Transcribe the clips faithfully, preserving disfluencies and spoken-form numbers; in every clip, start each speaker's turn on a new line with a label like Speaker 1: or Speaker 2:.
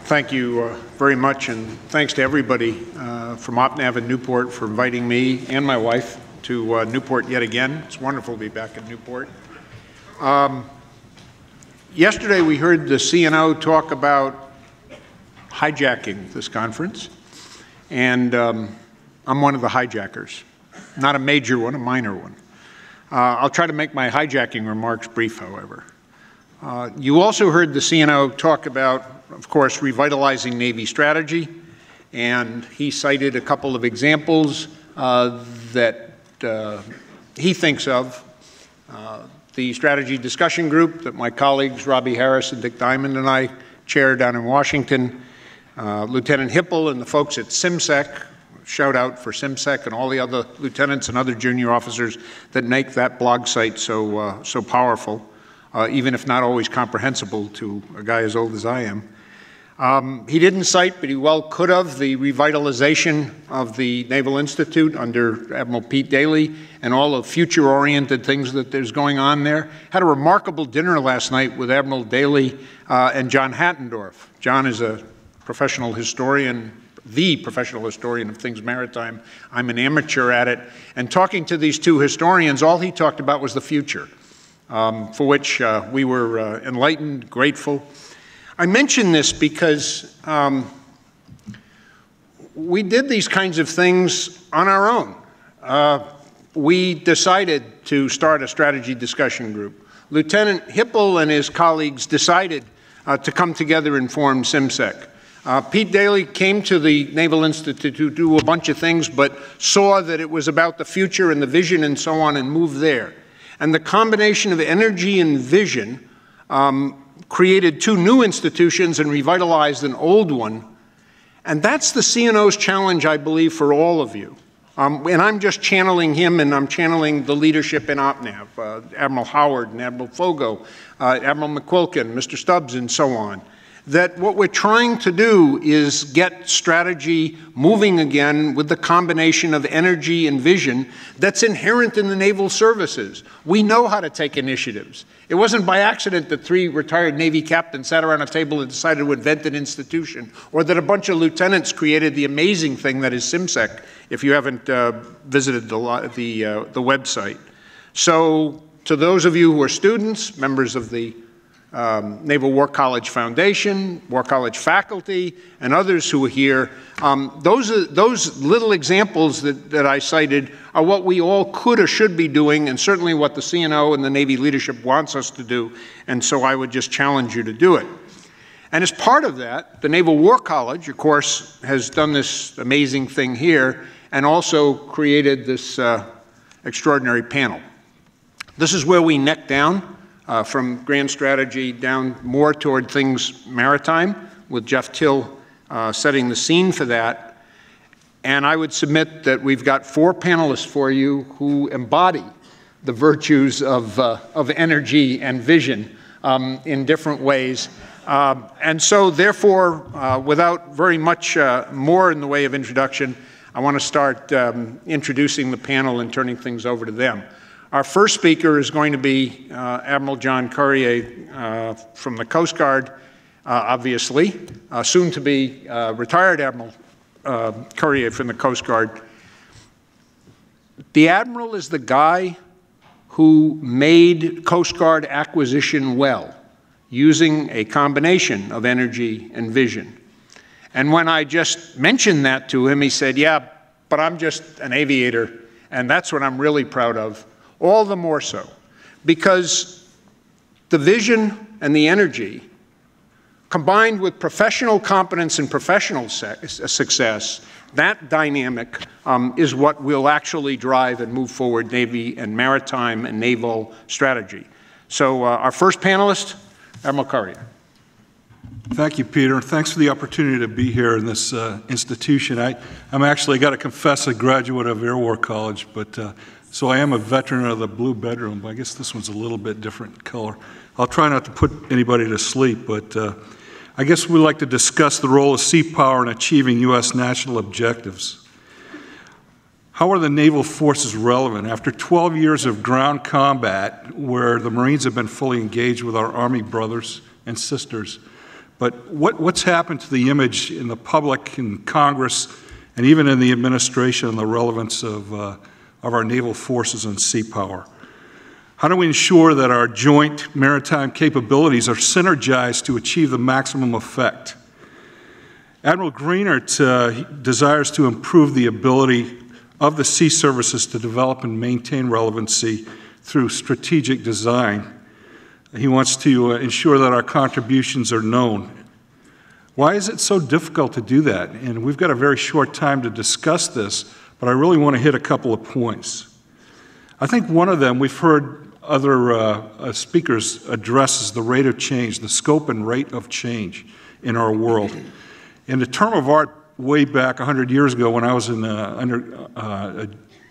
Speaker 1: thank you uh, very much, and thanks to everybody uh, from OpNav and Newport for inviting me and my wife to uh, Newport yet again. It's wonderful to be back in Newport. Um, yesterday we heard the C N O talk about hijacking this conference, and um, I'm one of the hijackers. Not a major one, a minor one. Uh, I'll try to make my hijacking remarks brief, however. Uh, you also heard the C N O talk about, of course, revitalizing Navy strategy, and he cited a couple of examples uh, that uh, he thinks of. Uh, the strategy discussion group that my colleagues Robbie Harris and Dick Diamond and I chair down in Washington, uh, Lieutenant Hipple and the folks at SimSec, shout out for SimSec and all the other lieutenants and other junior officers that make that blog site so, uh, so powerful. Uh, even if not always comprehensible to a guy as old as I am. Um, he didn't cite, but he well could have, the revitalization of the Naval Institute under Admiral Pete Daly and all the future-oriented things that there's going on there. Had a remarkable dinner last night with Admiral Daly uh, and John Hattendorf. John is a professional historian, the professional historian of things maritime. I'm an amateur at it. And talking to these two historians, all he talked about was the future. Um, for which uh, we were uh, enlightened, grateful. I mention this because um, we did these kinds of things on our own. Uh, we decided to start a strategy discussion group. Lieutenant Hipple and his colleagues decided uh, to come together and form SimSec. Uh, Pete Daly came to the Naval Institute to do a bunch of things, but saw that it was about the future and the vision and so on, and moved there. And the combination of energy and vision um, created two new institutions and revitalized an old one. And that's the C N O's challenge, I believe, for all of you. Um, and I'm just channeling him, and I'm channeling the leadership in OpNav, uh, Admiral Howard and Admiral Fogo, uh, Admiral McQuilkin, Mister Stubbs, and so on. That what we're trying to do is get strategy moving again with the combination of energy and vision that's inherent in the naval services. We know how to take initiatives. It wasn't by accident that three retired Navy captains sat around a table and decided to invent an institution, or that a bunch of lieutenants created the amazing thing that is SimSec, if you haven't uh, visited the, the, uh, the website. So to those of you who are students, members of the Um, Naval War College Foundation, War College faculty, and others who are here, um, those, are, those little examples that, that I cited are what we all could or should be doing, and certainly what the C N O and the Navy leadership wants us to do, and so I would just challenge you to do it. And as part of that, the Naval War College, of course, has done this amazing thing here, and also created this uh, extraordinary panel. This is where we neck down Uh, from grand strategy down more toward things maritime, with Jeff Till uh, setting the scene for that. And I would submit that we've got four panelists for you who embody the virtues of, uh, of energy and vision um, in different ways. Uh, and so therefore, uh, without very much uh, more in the way of introduction, I want to start um, introducing the panel and turning things over to them. Our first speaker is going to be uh, Admiral John Currier uh, from the Coast Guard, uh, obviously, uh, soon to be uh, retired Admiral uh, Currier from the Coast Guard. The Admiral is the guy who made Coast Guard acquisition well, using a combination of energy and vision. And when I just mentioned that to him, he said, yeah, but I'm just an aviator, and that's what I'm really proud of. All the more so, because the vision and the energy, combined with professional competence and professional success, that dynamic um, is what will actually drive and move forward Navy and maritime and naval strategy. So uh, our first panelist, Admiral Currier.
Speaker 2: Thank you, Peter. Thanks for the opportunity to be here in this uh, institution. I, I'm actually, got to confess, a graduate of Air War College, but uh, so I am a veteran of the blue bedroom, but I guess this one's a little bit different color. I'll try not to put anybody to sleep, but uh, I guess we'd like to discuss the role of sea power in achieving U S national objectives. How are the naval forces relevant? After twelve years of ground combat, where the Marines have been fully engaged with our Army brothers and sisters, But what, what's happened to the image in the public, in Congress, and even in the administration, and the relevance of, uh, of our naval forces and sea power? How do we ensure that our joint maritime capabilities are synergized to achieve the maximum effect? Admiral Greenert uh, desires to improve the ability of the sea services to develop and maintain relevancy through strategic design. He wants to uh, ensure that our contributions are known. Why is it so difficult to do that? And we've got a very short time to discuss this, but I really want to hit a couple of points. I think one of them, we've heard other uh, uh, speakers address, is the rate of change, the scope and rate of change in our world. In the term of art, way back one hundred years ago when I was in uh, under uh, a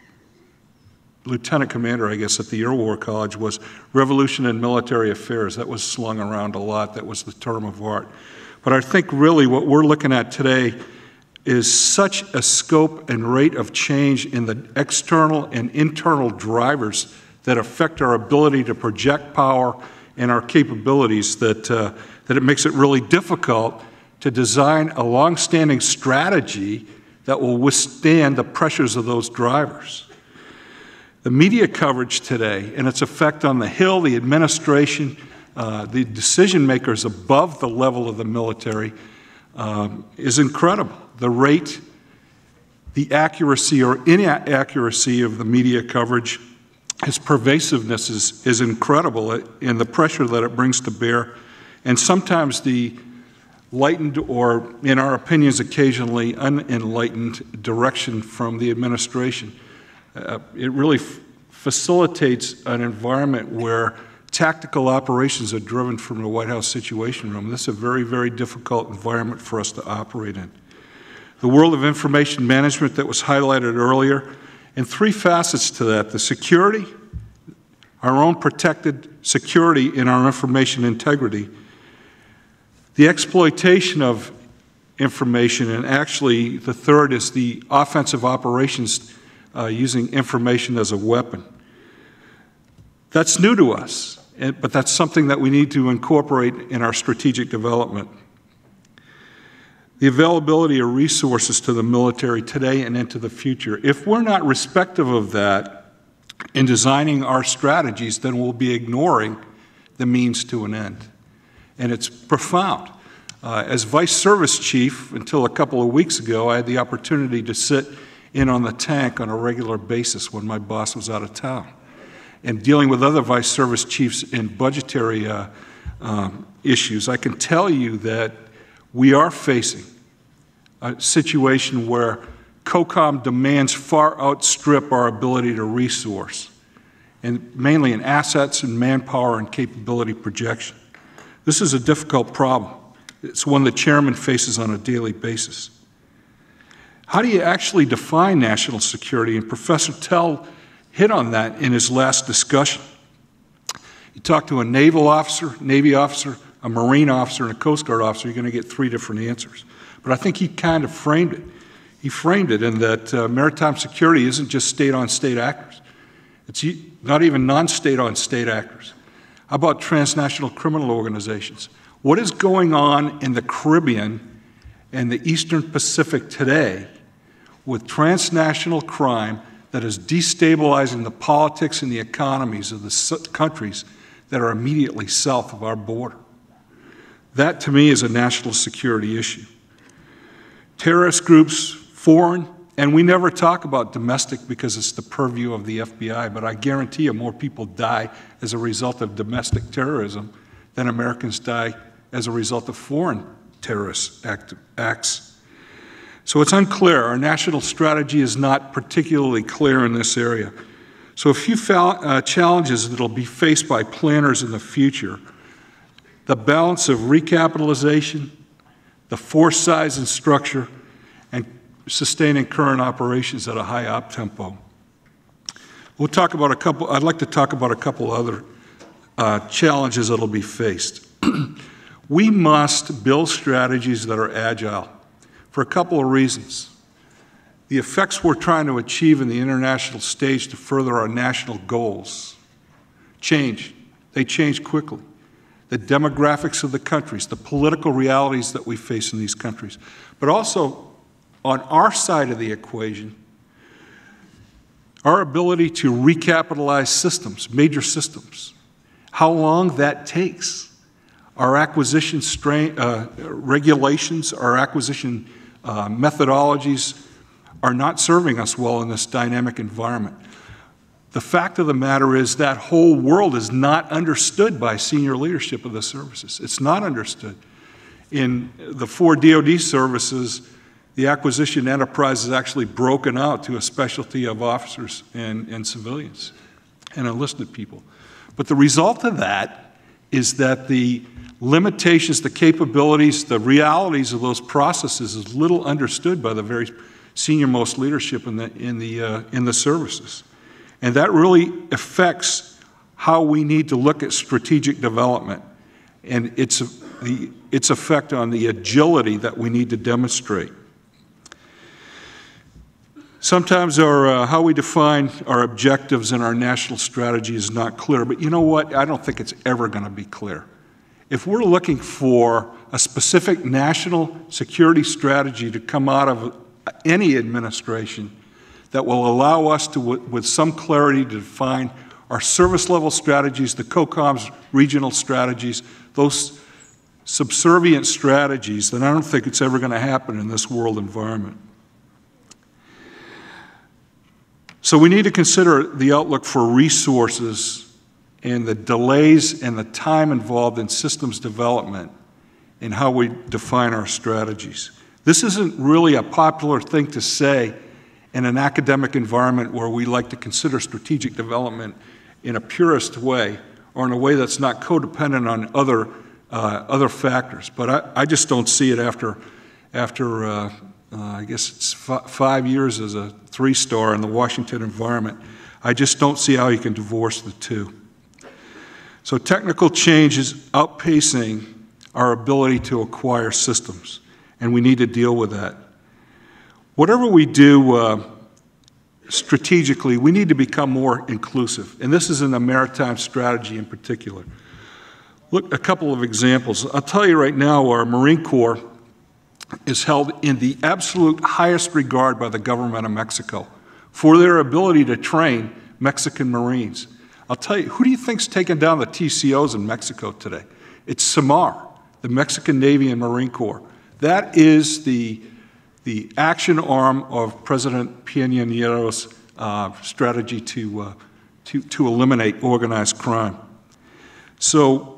Speaker 2: lieutenant commander, I guess, at the Air War College, was revolution in military affairs. That was slung around a lot. That was the term of art. But I think really what we're looking at today is such a scope and rate of change in the external and internal drivers that affect our ability to project power and our capabilities that, uh, that it makes it really difficult to design a long-standing strategy that will withstand the pressures of those drivers. The media coverage today and its effect on the Hill, the administration, uh, the decision makers above the level of the military um, is incredible. The rate, the accuracy or inaccuracy of the media coverage, its pervasiveness is, is incredible in the pressure that it brings to bear, and sometimes the lightened or, in our opinions, occasionally unenlightened direction from the administration. Uh, it really f facilitates an environment where tactical operations are driven from the White House Situation Room. This is a very, very difficult environment for us to operate in. The world of information management that was highlighted earlier, and three facets to that: the security, our own protected security in our information integrity, the exploitation of information, and actually the third is the offensive operations uh, using information as a weapon. That's new to us, but that's something that we need to incorporate in our strategic development. The availability of resources to the military today and into the future. If we're not respective of that in designing our strategies, then we'll be ignoring the means to an end. And it's profound. Uh, as Vice Service Chief, until a couple of weeks ago, I had the opportunity to sit in on the tank on a regular basis when my boss was out of town. And dealing with other Vice Service Chiefs in budgetary uh, um, issues, I can tell you that we are facing a situation where COCOM demands far outstrip our ability to resource, and mainly in assets and manpower and capability projection. This is a difficult problem. It's one the chairman faces on a daily basis. How do you actually define national security? And Professor Tell hit on that in his last discussion. You talk to a naval officer, Navy officer, a Marine officer, and a Coast Guard officer, you're going to get three different answers. But I think he kind of framed it. He framed it in that uh, maritime security isn't just state-on-state actors. It's not even non-state-on-state actors. How about transnational criminal organizations? What is going on in the Caribbean and the Eastern Pacific today with transnational crime that is destabilizing the politics and the economies of the countries that are immediately south of our border? That, to me, is a national security issue. Terrorist groups, foreign, and we never talk about domestic because it's the purview of the F B I, but I guarantee you more people die as a result of domestic terrorism than Americans die as a result of foreign terrorist act, acts. So it's unclear. Our national strategy is not particularly clear in this area. So a few uh, challenges that will be faced by planners in the future: the balance of recapitalization, the force size and structure, and sustaining current operations at a high op tempo. We'll talk about a couple, I'd like to talk about a couple other uh, challenges that will be faced. We must build strategies that are agile for a couple of reasons. The effects we're trying to achieve in the international stage to further our national goals change. They change quickly. the demographics of the countries, the political realities that we face in these countries. But also, on our side of the equation, our ability to recapitalize systems, major systems, how long that takes, our acquisition strain, uh, regulations, our acquisition uh, methodologies are not serving us well in this dynamic environment. The fact of the matter is that whole world is not understood by senior leadership of the services. It's not understood. In the four D O D services, the acquisition enterprise is actually broken out to a specialty of officers and, and civilians and enlisted people. But the result of that is that the limitations, the capabilities, the realities of those processes is little understood by the very senior-most leadership in the, in the, uh, in the services. And that really affects how we need to look at strategic development and its, the, its effect on the agility that we need to demonstrate. Sometimes our, uh, how we define our objectives and our national strategy is not clear, but you know what? I don't think it's ever going to be clear. If we're looking for a specific national security strategy to come out of any administration that will allow us to, with some clarity, to define our service level strategies, the COCOM's regional strategies, those subservient strategies, then I don't think it's ever going to happen in this world environment. So we need to consider the outlook for resources and the delays and the time involved in systems development and how we define our strategies. This isn't really a popular thing to say in an academic environment where we like to consider strategic development in a purist way or in a way that's not codependent on other, uh, other factors. But I, I just don't see it after, after uh, uh, I guess it's f five years as a three-star in the Washington environment. I just don't see how you can divorce the two. So technical change is outpacing our ability to acquire systems, and we need to deal with that. Whatever we do uh, strategically, we need to become more inclusive, and this is in the maritime strategy in particular. Look, a couple of examples. I'll tell you right now, our Marine Corps is held in the absolute highest regard by the government of Mexico for their ability to train Mexican Marines. I'll tell you, who do you think's taking down the T C Os in Mexico today? It's SAMAR, the Mexican Navy and Marine Corps. That is the, the action arm of President Peña Nieto's uh, strategy to, uh, to, to eliminate organized crime. So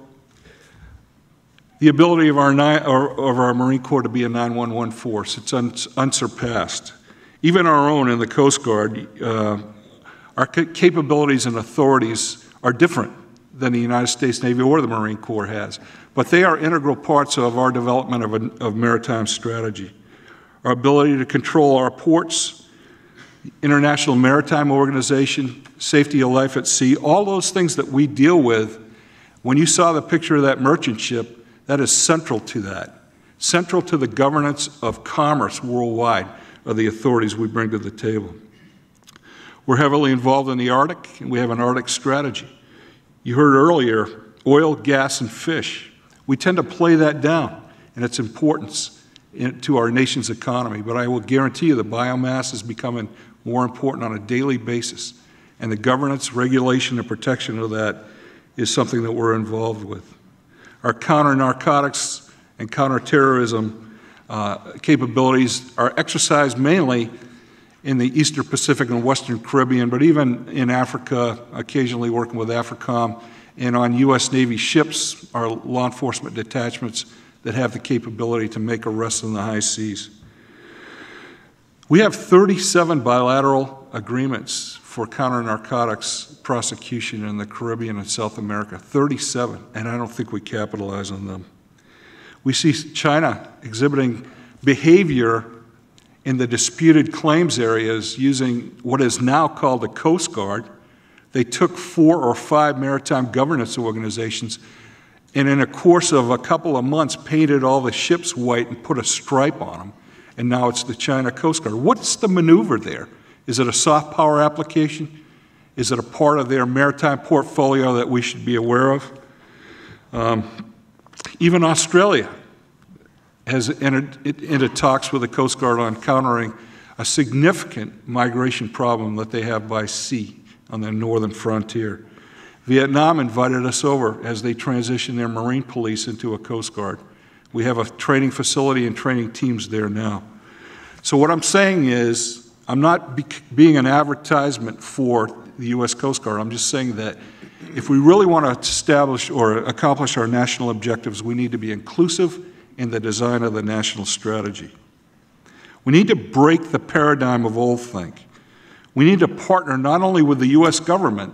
Speaker 2: the ability of our, of our Marine Corps to be a nine one one force, it's un, unsurpassed. Even our own in the Coast Guard, uh, our capabilities and authorities are different than the United States Navy or the Marine Corps has, but they are integral parts of our development of, a, of maritime strategy. Our ability to control our ports, International Maritime Organization, safety of life at sea, all those things that we deal with. When you saw the picture of that merchant ship, that is central to that, central to the governance of commerce worldwide of the authorities we bring to the table. We're heavily involved in the Arctic, and we have an Arctic strategy. You heard earlier, oil, gas, and fish. We tend to play that down and its importance in, to our nation's economy, but I will guarantee you the biomass is becoming more important on a daily basis, and the governance, regulation, and protection of that is something that we're involved with. Our counter-narcotics and counter-terrorism uh, capabilities are exercised mainly in the Eastern Pacific and Western Caribbean, but even in Africa, occasionally working with AFRICOM, and on U S Navy ships, our law enforcement detachments that have the capability to make arrests in the high seas. We have thirty-seven bilateral agreements for counter-narcotics prosecution in the Caribbean and South America, thirty-seven, and I don't think we capitalize on them. We see China exhibiting behavior in the disputed claims areas using what is now called the Coast Guard. They took four or five maritime governance organizations and in a course of a couple of months painted all the ships white and put a stripe on them, and now it's the China Coast Guard. What's the maneuver there? Is it a soft power application? Is it a part of their maritime portfolio that we should be aware of? Um, even Australia has entered into talks with the Coast Guard on countering a significant migration problem that they have by sea on their northern frontier. Vietnam invited us over as they transition their Marine police into a Coast Guard. We have a training facility and training teams there now. So what I'm saying is, I'm not be being an advertisement for the U S Coast Guard. I'm just saying that if we really want to establish or accomplish our national objectives, we need to be inclusive in the design of the national strategy. We need to break the paradigm of old think. We need to partner not only with the U S government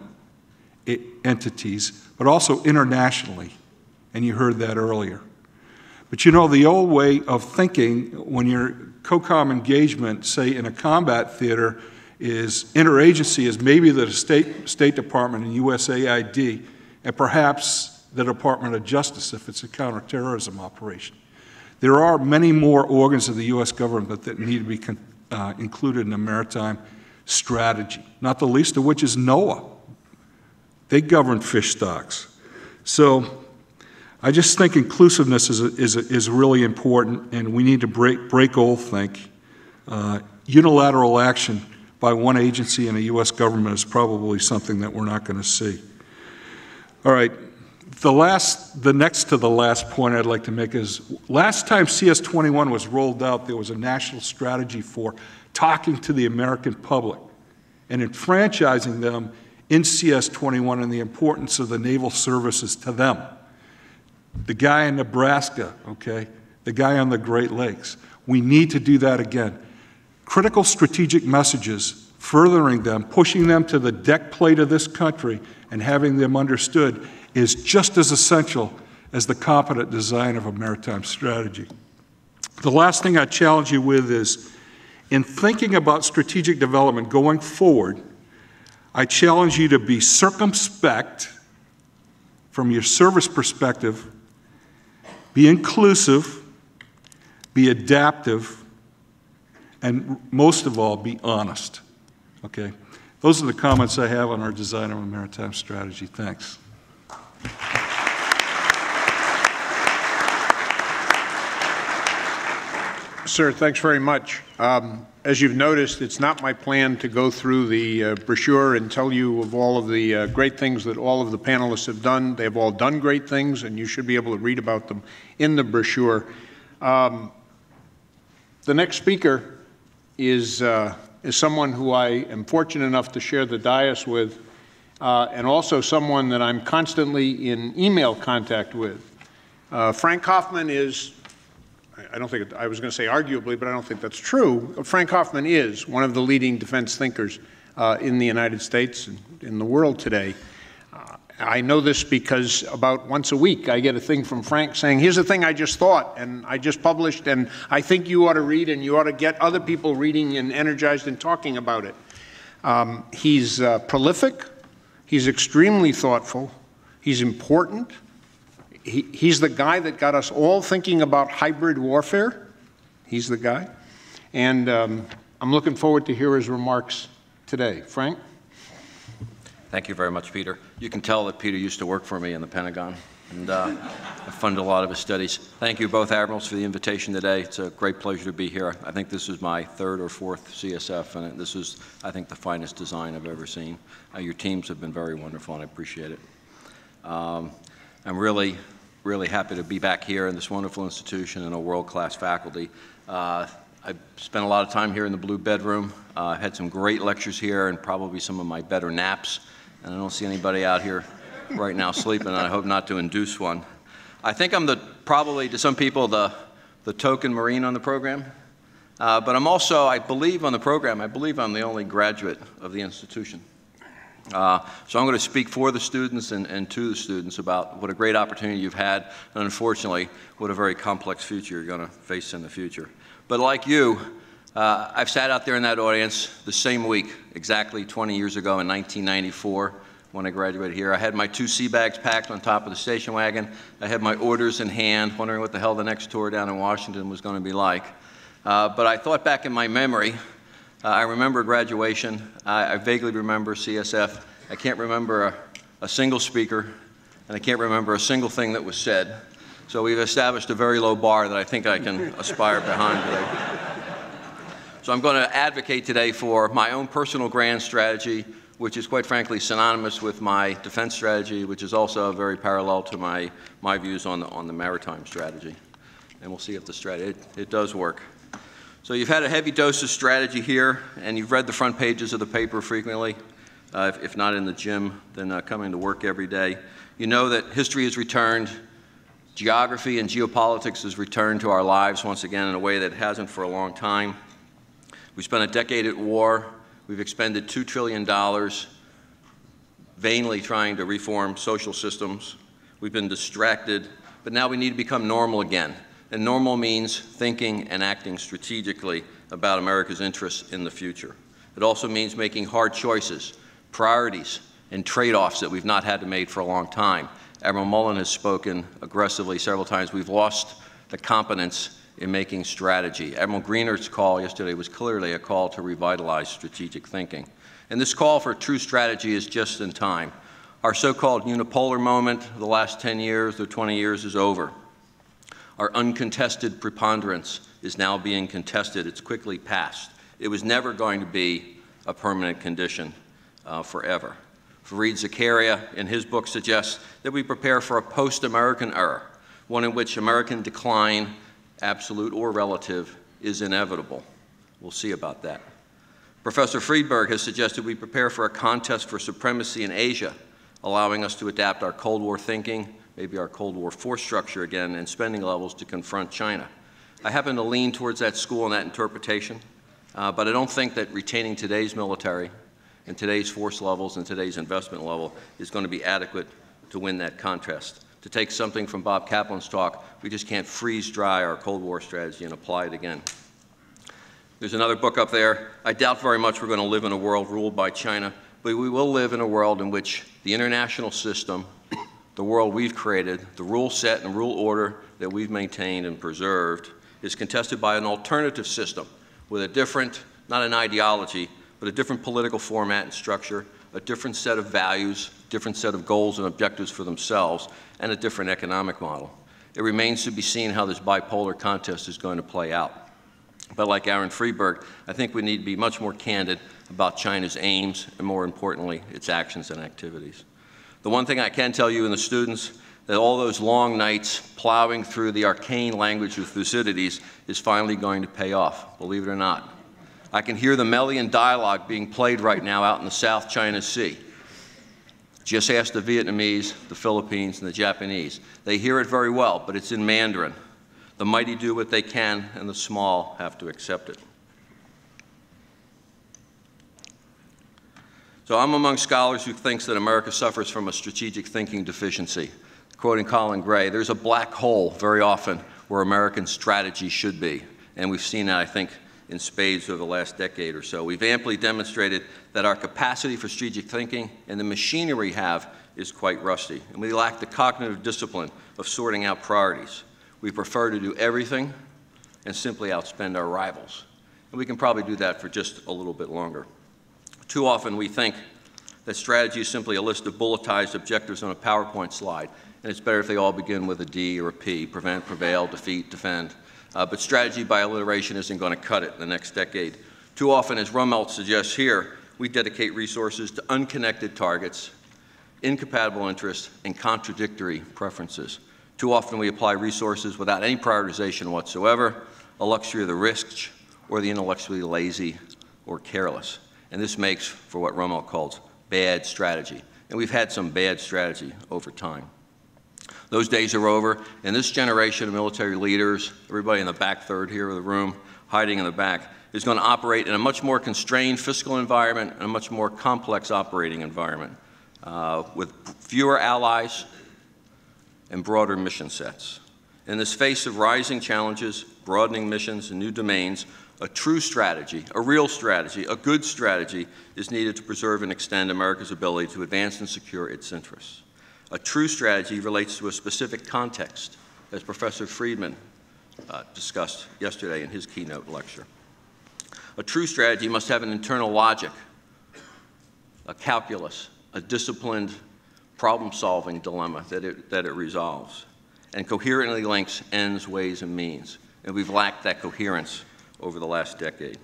Speaker 2: entities, but also internationally, and you heard that earlier. But you know, the old way of thinking when your COCOM engagement, say in a combat theater, is interagency is maybe the State, State Department and U S A I D, and perhaps the Department of Justice if it's a counterterrorism operation. There are many more organs of the U S government that need to be uh, included in the maritime strategy, not the least of which is NOAA. They govern fish stocks. So I just think inclusiveness is, is, is really important, and we need to break, break old think. Uh, unilateral action by one agency in the U S government is probably something that we're not going to see. All right, the, last, the next to the last point I'd like to make is, last time C S twenty-one was rolled out, there was a national strategy for talking to the American public and enfranchising them in C S twenty-one and the importance of the naval services to them. The guy in Nebraska, okay, the guy on the Great Lakes. We need to do that again. Critical strategic messages, furthering them, pushing them to the deck plate of this country and having them understood is just as essential as the competent design of a maritime strategy. The last thing I challenge you with is, in thinking about strategic development going forward, I challenge you to be circumspect from your service perspective, be inclusive, be adaptive, and most of all, be honest. Okay? Those are the comments I have on our design of a maritime strategy. Thanks.
Speaker 1: Sir, thanks very much. Um, as you've noticed, it's not my plan to go through the uh, brochure and tell you of all of the uh, great things that all of the panelists have done. They've all done great things, and you should be able to read about them in the brochure. Um, the next speaker is, uh, is someone who I am fortunate enough to share the dais with, uh, and also someone that I'm constantly in email contact with. Uh, Frank Hoffman is, I don't think, it, I was going to say arguably, but I don't think that's true. Frank Hoffman is one of the leading defense thinkers uh, in the United States and in the world today. Uh, I know this because about once a week I get a thing from Frank saying, here's the thing I just thought and I just published and I think you ought to read and you ought to get other people reading and energized and talking about it. Um, he's uh, prolific, he's extremely thoughtful, he's important. He, he's the guy that got us all thinking about hybrid warfare. He's the guy. And um, I'm looking forward to hear his remarks today. Frank?
Speaker 3: Thank you very much, Peter. You can tell that Peter used to work for me in the Pentagon, and uh, I funded a lot of his studies. Thank you both admirals for the invitation today. It's a great pleasure to be here. I think this is my third or fourth C S F, and this is, I think, the finest design I've ever seen. Uh, your teams have been very wonderful, and I appreciate it. Um, I'm really really happy to be back here in this wonderful institution and a world-class faculty. Uh, I've spent a lot of time here in the Blue Bedroom. Uh, I've had some great lectures here and probably some of my better naps. And I don't see anybody out here right now sleeping, and I hope not to induce one. I think I'm the, probably to some people, the, the token Marine on the program. Uh, but I'm also, I believe on the program, I believe I'm the only graduate of the institution. Uh, so I'm going to speak for the students and, and to the students about what a great opportunity you've had, and unfortunately, what a very complex future you're going to face in the future. But like you, uh, I've sat out there in that audience the same week, exactly twenty years ago in nineteen ninety-four, when I graduated here. I had my two sea bags packed on top of the station wagon. I had my orders in hand, wondering what the hell the next tour down in Washington was going to be like. Uh, but I thought back in my memory. Uh, I remember graduation. I, I vaguely remember C S F. I can't remember a, a single speaker. and I can't remember a single thing that was said. So we've established a very low bar that I think I can aspire behind today. So I'm going to advocate today for my own personal grand strategy, which is quite frankly synonymous with my defense strategy, which is also very parallel to my, my views on the, on the maritime strategy. And we'll see if the strategy, it, it does work. So you've had a heavy dose of strategy here, and you've read the front pages of the paper frequently, uh, if, if not in the gym, then uh, coming to work every day. You know that history has returned, geography and geopolitics has returned to our lives once again in a way that it hasn't for a long time. We spent a decade at war. We've expended two trillion dollars vainly trying to reform social systems. We've been distracted, but now we need to become normal again. And normal means thinking and acting strategically about America's interests in the future. It also means making hard choices, priorities, and trade-offs that we've not had to make for a long time. Admiral Mullen has spoken aggressively several times. We've lost the competence in making strategy. Admiral Greener's call yesterday was clearly a call to revitalize strategic thinking. And this call for true strategy is just in time. Our so-called unipolar moment of the last ten years or twenty years is over. Our uncontested preponderance is now being contested. It's quickly passed. It was never going to be a permanent condition uh, forever. Fareed Zakaria, in his book, suggests that we prepare for a post-American era, one in which American decline, absolute or relative, is inevitable. We'll see about that. Professor Friedberg has suggested we prepare for a contest for supremacy in Asia, allowing us to adapt our Cold War thinking, maybe our Cold War force structure again, and spending levels to confront China. I happen to lean towards that school and that interpretation, uh, but I don't think that retaining today's military and today's force levels and today's investment level is going to be adequate to win that contest. To take something from Bob Kaplan's talk, we just can't freeze dry our Cold War strategy and apply it again. There's another book up there. I doubt very much we're going to live in a world ruled by China, but we will live in a world in which the international system, the world we've created, the rule set and rule order that we've maintained and preserved, is contested by an alternative system with a different, not an ideology, but a different political format and structure, a different set of values, different set of goals and objectives for themselves, and a different economic model. It remains to be seen how this bipolar contest is going to play out. But like Aaron Friedberg, I think we need to be much more candid about China's aims and, more importantly, its actions and activities. The one thing I can tell you and the students, that all those long nights plowing through the arcane language of Thucydides is finally going to pay off, believe it or not. I can hear the Melian dialogue being played right now out in the South China Sea. Just ask the Vietnamese, the Philippines, and the Japanese. They hear it very well, but it's in Mandarin. The mighty do what they can, and the small have to accept it. So I'm among scholars who thinks that America suffers from a strategic thinking deficiency. Quoting Colin Gray, there's a black hole very often where American strategy should be. And we've seen that, I think, in spades over the last decade or so. We've amply demonstrated that our capacity for strategic thinking and the machinery we have is quite rusty. And we lack the cognitive discipline of sorting out priorities. We prefer to do everything and simply outspend our rivals. And we can probably do that for just a little bit longer. Too often we think that strategy is simply a list of bulletized objectives on a PowerPoint slide, and it's better if they all begin with a D or a P, prevent, prevail, defeat, defend. Uh, but strategy by alliteration isn't going to cut it in the next decade. Too often, as Rummelt suggests here, we dedicate resources to unconnected targets, incompatible interests, and contradictory preferences. Too often we apply resources without any prioritization whatsoever, a luxury of the rich or the intellectually lazy or careless. And this makes for what Rummelt calls bad strategy. And we've had some bad strategy over time. Those days are over, and this generation of military leaders, everybody in the back third here of the room, hiding in the back, is going to operate in a much more constrained fiscal environment and a much more complex operating environment uh, with fewer allies and broader mission sets. In this face of rising challenges, broadening missions, and new domains, a true strategy, a real strategy, a good strategy is needed to preserve and extend America's ability to advance and secure its interests. A true strategy relates to a specific context, as Professor Friedman uh, discussed yesterday in his keynote lecture. A true strategy must have an internal logic, a calculus, a disciplined problem-solving dilemma that it, that it resolves, and coherently links ends, ways, and means. And we've lacked that coherence over the last decade.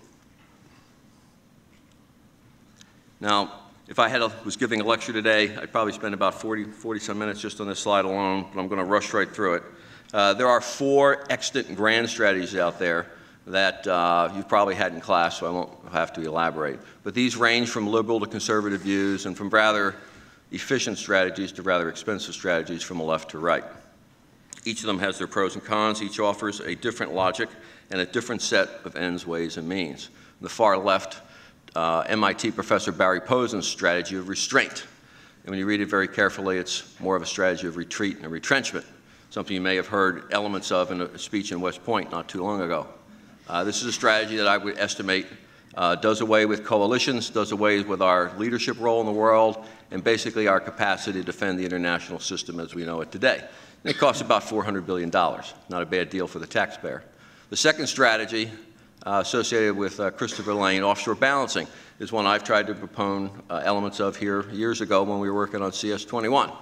Speaker 3: Now, if I had a, was giving a lecture today, I'd probably spend about forty, forty some minutes just on this slide alone, but I'm going to rush right through it. Uh, there are four extant and grand strategies out there that uh, you've probably had in class, so I won't have to elaborate. But these range from liberal to conservative views and from rather efficient strategies to rather expensive strategies from left to right. Each of them has their pros and cons. Each offers a different logic and a different set of ends, ways, and means. On the far left, uh, M I T professor Barry Posen's strategy of restraint. And when you read it very carefully, it's more of a strategy of retreat and retrenchment, something you may have heard elements of in a speech in West Point not too long ago. Uh, this is a strategy that I would estimate uh, does away with coalitions, does away with our leadership role in the world, and basically our capacity to defend the international system as we know it today. And it costs about four hundred billion dollars, not a bad deal for the taxpayer. The second strategy uh, associated with uh, Christopher Lane, offshore balancing, is one I've tried to propone uh, elements of here years ago when we were working on C S twenty-one.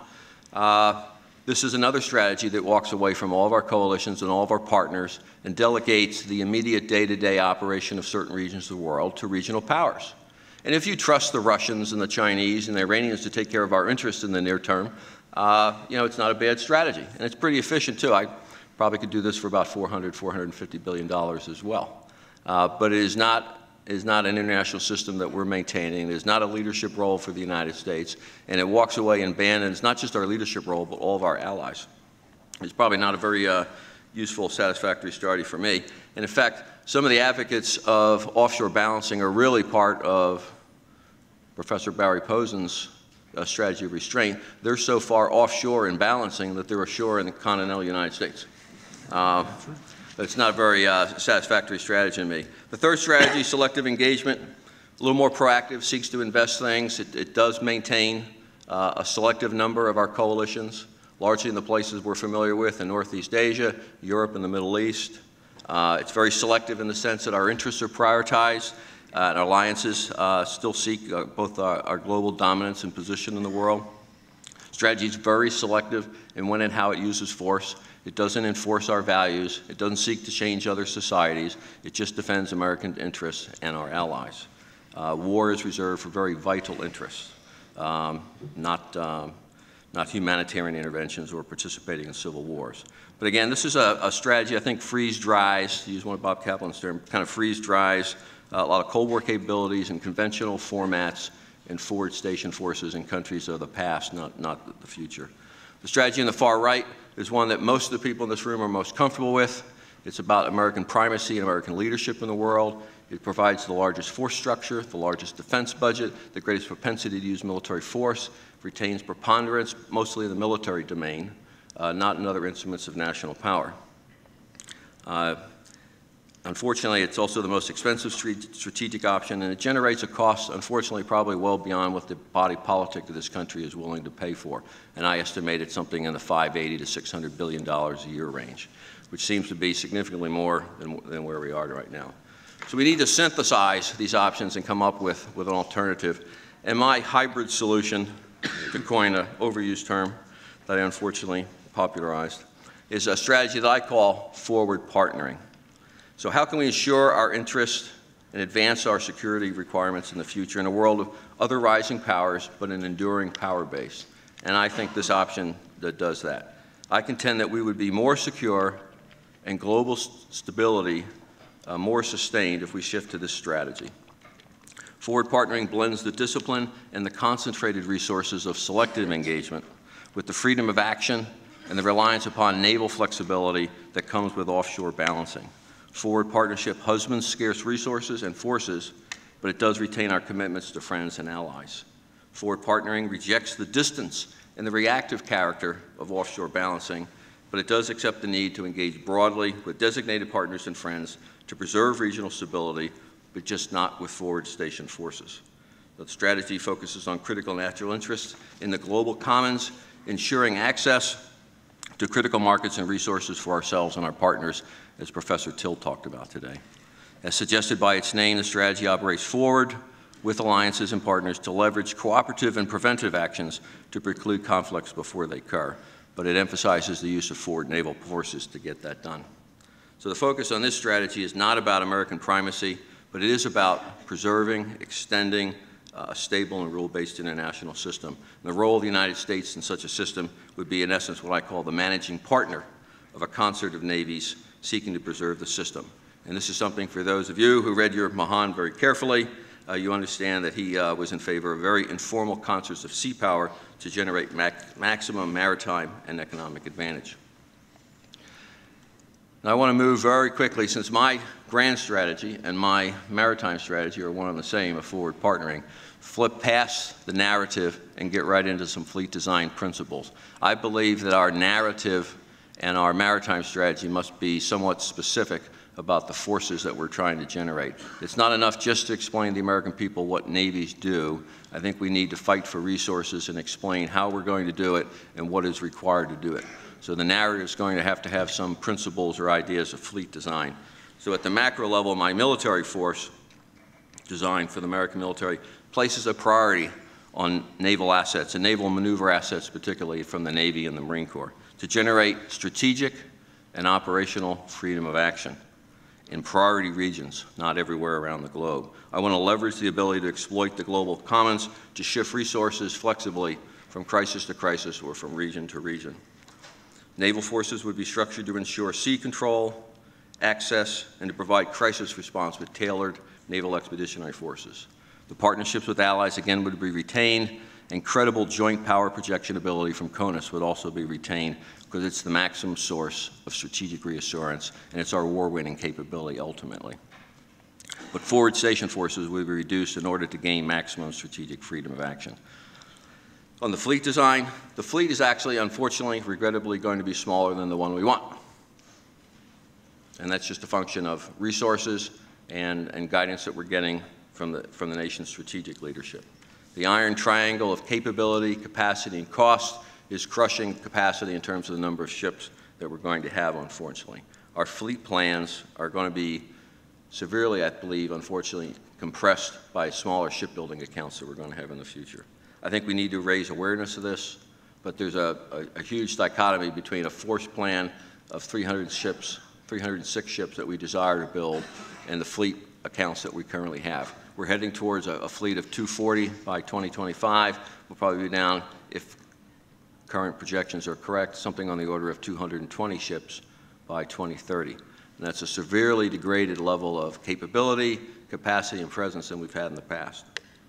Speaker 3: Uh, This is another strategy that walks away from all of our coalitions and all of our partners and delegates the immediate day-to-day operation of certain regions of the world to regional powers. And if you trust the Russians and the Chinese and the Iranians to take care of our interests in the near term, uh, you know, it's not a bad strategy. And it's pretty efficient, too. I probably could do this for about four hundred, four hundred fifty billion dollars as well. Uh, but it is not is not an international system that we're maintaining. It is not a leadership role for the United States, and it walks away and abandons not just our leadership role, but all of our allies. It's probably not a very uh, useful, satisfactory strategy for me. And in fact, some of the advocates of offshore balancing are really part of Professor Barry Posen's uh, strategy of restraint. They're so far offshore in balancing that they're ashore in the continental United States. Uh, But it's not a very uh, satisfactory strategy to me. The third strategy, selective engagement, a little more proactive, seeks to invest things. It, it does maintain uh, a selective number of our coalitions, largely in the places we're familiar with in Northeast Asia, Europe, and the Middle East. Uh, it's very selective in the sense that our interests are prioritized, uh, and our alliances uh, still seek uh, both our, our global dominance and position in the world. Strategy is very selective in when and how it uses force. It doesn't enforce our values. It doesn't seek to change other societies. It just defends American interests and our allies. Uh, war is reserved for very vital interests, um, not, um, not humanitarian interventions or participating in civil wars. But again, this is a, a strategy, I think, freeze-dries, to use one of Bob Kaplan's terms, kind of freeze-dries uh, a lot of Cold War capabilities in conventional formats and forward station forces in countries of the past, not, not the future. The strategy on the far right is one that most of the people in this room are most comfortable with. It's about American primacy and American leadership in the world. It provides the largest force structure, the largest defense budget, the greatest propensity to use military force, retains preponderance, mostly in the military domain, uh, not in other instruments of national power. Uh, Unfortunately, it's also the most expensive strategic option, and it generates a cost, unfortunately, probably well beyond what the body politic of this country is willing to pay for. And I estimate it's something in the five eighty to six hundred billion dollars a year range, which seems to be significantly more than, than where we are right now. So we need to synthesize these options and come up with, with an alternative. And my hybrid solution, to coin an overused term that I unfortunately popularized, is a strategy that I call forward partnering. So how can we ensure our interests and advance our security requirements in the future in a world of other rising powers, but an enduring power base? And I think this option that does that. I contend that we would be more secure and global stability uh, more sustained if we shift to this strategy. Forward partnering blends the discipline and the concentrated resources of selective engagement with the freedom of action and the reliance upon naval flexibility that comes with offshore balancing. Forward partnership husbands scarce resources and forces, but it does retain our commitments to friends and allies. Forward partnering rejects the distance and the reactive character of offshore balancing, but it does accept the need to engage broadly with designated partners and friends to preserve regional stability, but just not with forward station forces. The strategy focuses on critical natural interests in the global commons, ensuring access to critical markets and resources for ourselves and our partners, as Professor Till talked about today. As suggested by its name, the strategy operates forward, with alliances and partners to leverage cooperative and preventive actions to preclude conflicts before they occur. But it emphasizes the use of forward naval forces to get that done. So the focus on this strategy is not about American primacy, but it is about preserving, extending a stable and rule-based international system. And the role of the United States in such a system would be, in essence, what I call the managing partner of a concert of navies seeking to preserve the system. And this is something for those of you who read your Mahan very carefully. Uh, you understand that he uh, was in favor of very informal concerts of sea power to generate mac maximum maritime and economic advantage. Now I want to move very quickly, since my grand strategy and my maritime strategy are one and the same, of forward partnering, flip past the narrative and get right into some fleet design principles. I believe that our narrative and our maritime strategy must be somewhat specific about the forces that we're trying to generate. It's not enough just to explain to the American people what navies do. I think we need to fight for resources and explain how we're going to do it and what is required to do it. So the narrative is going to have to have some principles or ideas of fleet design. So at the macro level, my military force design for the American military places a priority on naval assets, and naval maneuver assets particularly from the Navy and the Marine Corps, to generate strategic and operational freedom of action in priority regions, not everywhere around the globe. I want to leverage the ability to exploit the global commons to shift resources flexibly from crisis to crisis or from region to region. Naval forces would be structured to ensure sea control, access, and to provide crisis response with tailored naval expeditionary forces. The partnerships with allies, again, would be retained, and credible joint power projection ability from CONUS would also be retained, because it's the maximum source of strategic reassurance, and it's our war-winning capability ultimately. But forward station forces would be reduced in order to gain maximum strategic freedom of action. On the fleet design, the fleet is actually, unfortunately, regrettably, going to be smaller than the one we want. And that's just a function of resources and, and guidance that we're getting from the, from the nation's strategic leadership. The iron triangle of capability, capacity, and cost is crushing capacity in terms of the number of ships that we're going to have, unfortunately. Our fleet plans are going to be severely, I believe, unfortunately, compressed by smaller shipbuilding accounts that we're going to have in the future. I think we need to raise awareness of this, but there's a, a, a huge dichotomy between a force plan of three hundred ships, three hundred six ships that we desire to build, and the fleet accounts that we currently have. We're heading towards a, a fleet of two forty by twenty twenty-five. We'll probably be down, if current projections are correct, something on the order of two hundred twenty ships by twenty thirty. And that's a severely degraded level of capability, capacity, and presence than we've had in the past.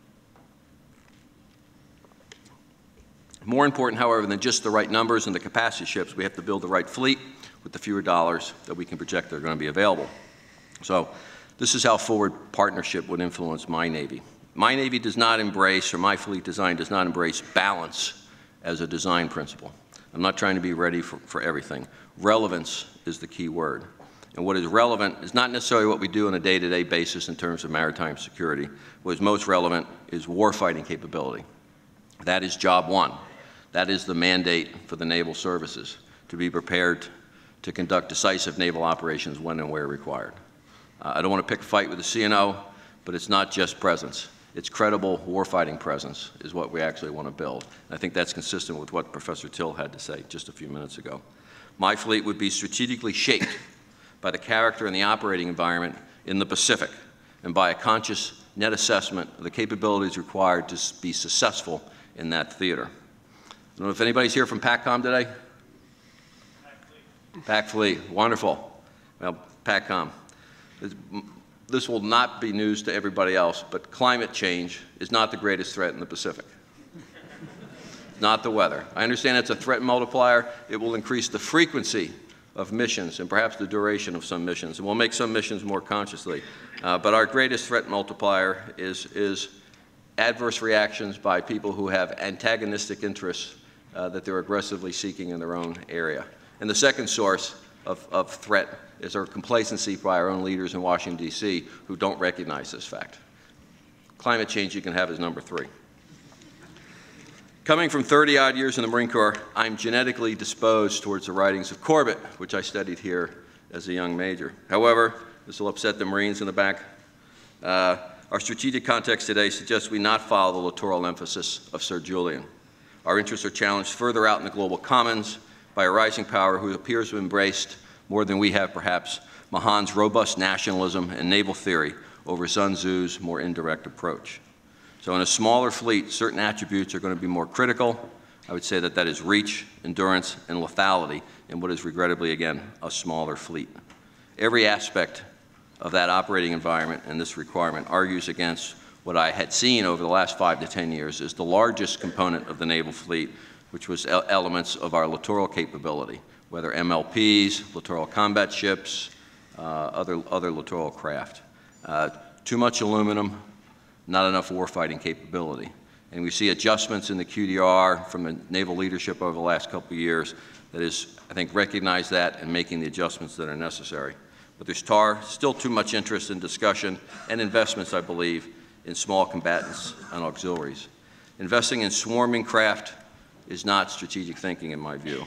Speaker 3: More important, however, than just the right numbers and the capacity ships, we have to build the right fleet with the fewer dollars that we can project that are going to be available. So this is how forward partnership would influence my Navy. My Navy does not embrace, or my fleet design does not embrace, balance as a design principle. I'm not trying to be ready for, for everything. Relevance is the key word. And what is relevant is not necessarily what we do on a day-to-day basis in terms of maritime security. What is most relevant is warfighting capability. That is job one. That is the mandate for the naval services, to be prepared to conduct decisive naval operations when and where required. Uh, I don't want to pick a fight with the C N O, but it's not just presence. It's credible warfighting presence is what we actually want to build. And I think that's consistent with what Professor Till had to say just a few minutes ago. My fleet would be strategically shaped by the character and the operating environment in the Pacific, and by a conscious net assessment of the capabilities required to be successful in that theater. I don't know if anybody's here from PACCOM today? PAC Fleet, wonderful. Well, PACCOM. This will not be news to everybody else, but climate change is not the greatest threat in the Pacific. Not the weather. I understand it's a threat multiplier. It will increase the frequency of missions and perhaps the duration of some missions, and we'll make some missions more consciously. Uh, but our greatest threat multiplier is, is adverse reactions by people who have antagonistic interests uh, that they're aggressively seeking in their own area. And the second source of, of threat is our complacency by our own leaders in Washington, D C, who don't recognize this fact. Climate change you can have as number three. Coming from thirty odd years in the Marine Corps, I'm genetically disposed towards the writings of Corbett, which I studied here as a young major. However, this will upset the Marines in the back. Uh, Our strategic context today suggests we not follow the littoral emphasis of Sir Julian. Our interests are challenged further out in the global commons by a rising power who appears to have embraced, more than we have perhaps, Mahan's robust nationalism and naval theory over Sun Tzu's more indirect approach. So in a smaller fleet, certain attributes are going to be more critical. I would say that that is reach, endurance, and lethality in what is regrettably, again, a smaller fleet. Every aspect of that operating environment and this requirement argues against what I had seen over the last five to ten years is the largest component of the naval fleet, which was elements of our littoral capability, whether M L Ps, littoral combat ships, uh, other, other littoral craft. Uh, too much aluminum, not enough warfighting capability. And we see adjustments in the Q D R from the naval leadership over the last couple of years that is, I think, recognize that and making the adjustments that are necessary. But there's tar, still too much interest in discussion and investments, I believe, in small combatants and auxiliaries. Investing in swarming craft is not strategic thinking, in my view.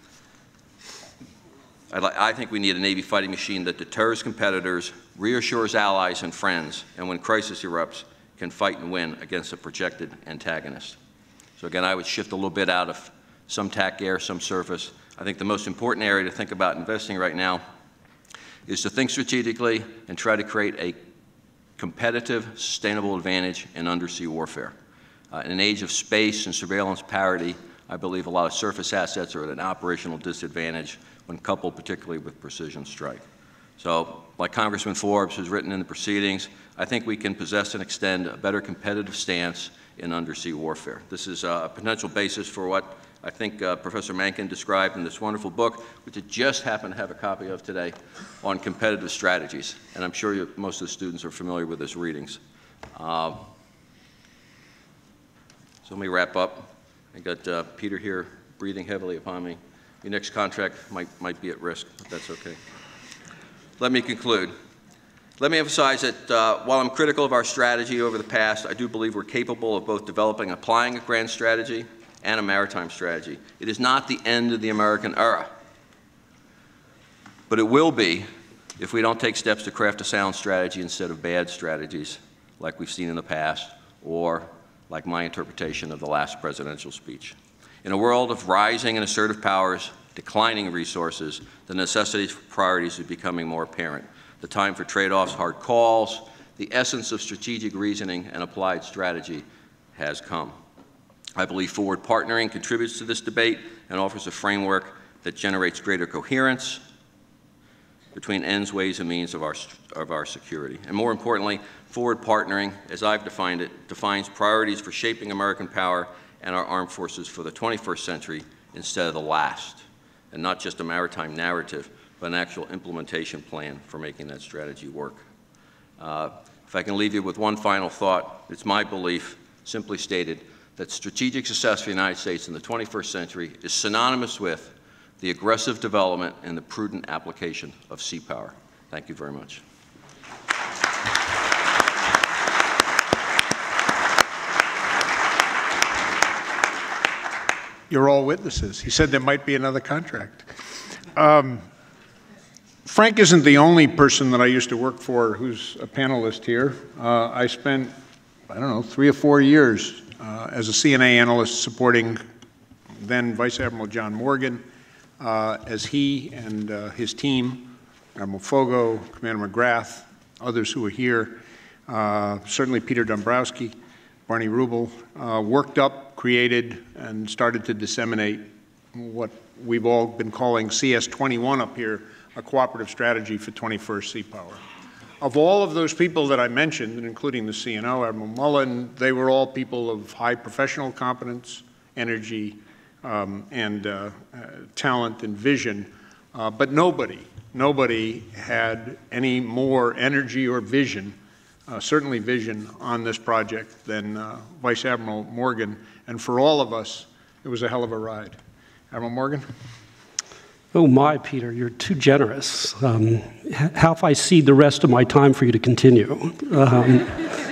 Speaker 3: I think we need a Navy fighting machine that deters competitors, reassures allies and friends, and when crisis erupts, can fight and win against a projected antagonist. So again, I would shift a little bit out of some TAC air, some surface. I think the most important area to think about investing right now is to think strategically and try to create a competitive, sustainable advantage in undersea warfare. Uh, in an age of space and surveillance parity, I believe a lot of surface assets are at an operational disadvantage when coupled particularly with precision strike. So, like Congressman Forbes has written in the proceedings, I think we can possess and extend a better competitive stance in undersea warfare. This is a potential basis for what I think uh, Professor Mencken described in this wonderful book, which I just happen to have a copy of today, on competitive strategies. And I'm sure you, most of the students are familiar with his readings. Uh, so let me wrap up. I got uh, Peter here breathing heavily upon me. Your next contract might, might be at risk, but that's okay. Let me conclude. Let me emphasize that uh, while I'm critical of our strategy over the past, I do believe we're capable of both developing and applying a grand strategy and a maritime strategy. It is not the end of the American era, but it will be if we don't take steps to craft a sound strategy instead of bad strategies like we've seen in the past, or like my interpretation of the last presidential speech. In a world of rising and assertive powers, declining resources, the necessities for priorities are becoming more apparent. The time for trade-offs, hard calls, the essence of strategic reasoning and applied strategy has come. I believe forward partnering contributes to this debate and offers a framework that generates greater coherence between ends, ways, and means of our, of our security. And more importantly, forward partnering, as I've defined it, defines priorities for shaping American power and our armed forces for the twenty-first century instead of the last, and not just a maritime narrative, but an actual implementation plan for making that strategy work. Uh, if I can leave you with one final thought, it's my belief, simply stated, that strategic success for the United States in the twenty-first century is synonymous with the aggressive development and the prudent application of sea power. Thank you very much.
Speaker 1: You're all witnesses. He said there might be another contract. Um, Frank isn't the only person that I used to work for who's a panelist here. Uh, I spent, I don't know, three or four years uh, as a C N A analyst supporting then Vice Admiral John Morgan uh, as he and uh, his team, Admiral Fogo, Commander McGrath, others who are here, uh, certainly Peter Dombrowski, Barney Rubel, uh, worked up, created, and started to disseminate what we've all been calling C S twenty-one up here, a cooperative strategy for twenty-first sea power. Of all of those people that I mentioned, and including the C N O, Admiral Mullen, they were all people of high professional competence, energy, um, and uh, uh, talent and vision, uh, but nobody, nobody had any more energy or vision, uh, certainly vision, on this project than uh, Vice Admiral Morgan, and for all of us, it was a hell of a ride. Admiral Morgan?
Speaker 4: Oh my, Peter, you're too generous. Um, how if I cede the rest of my time for you to continue? Um,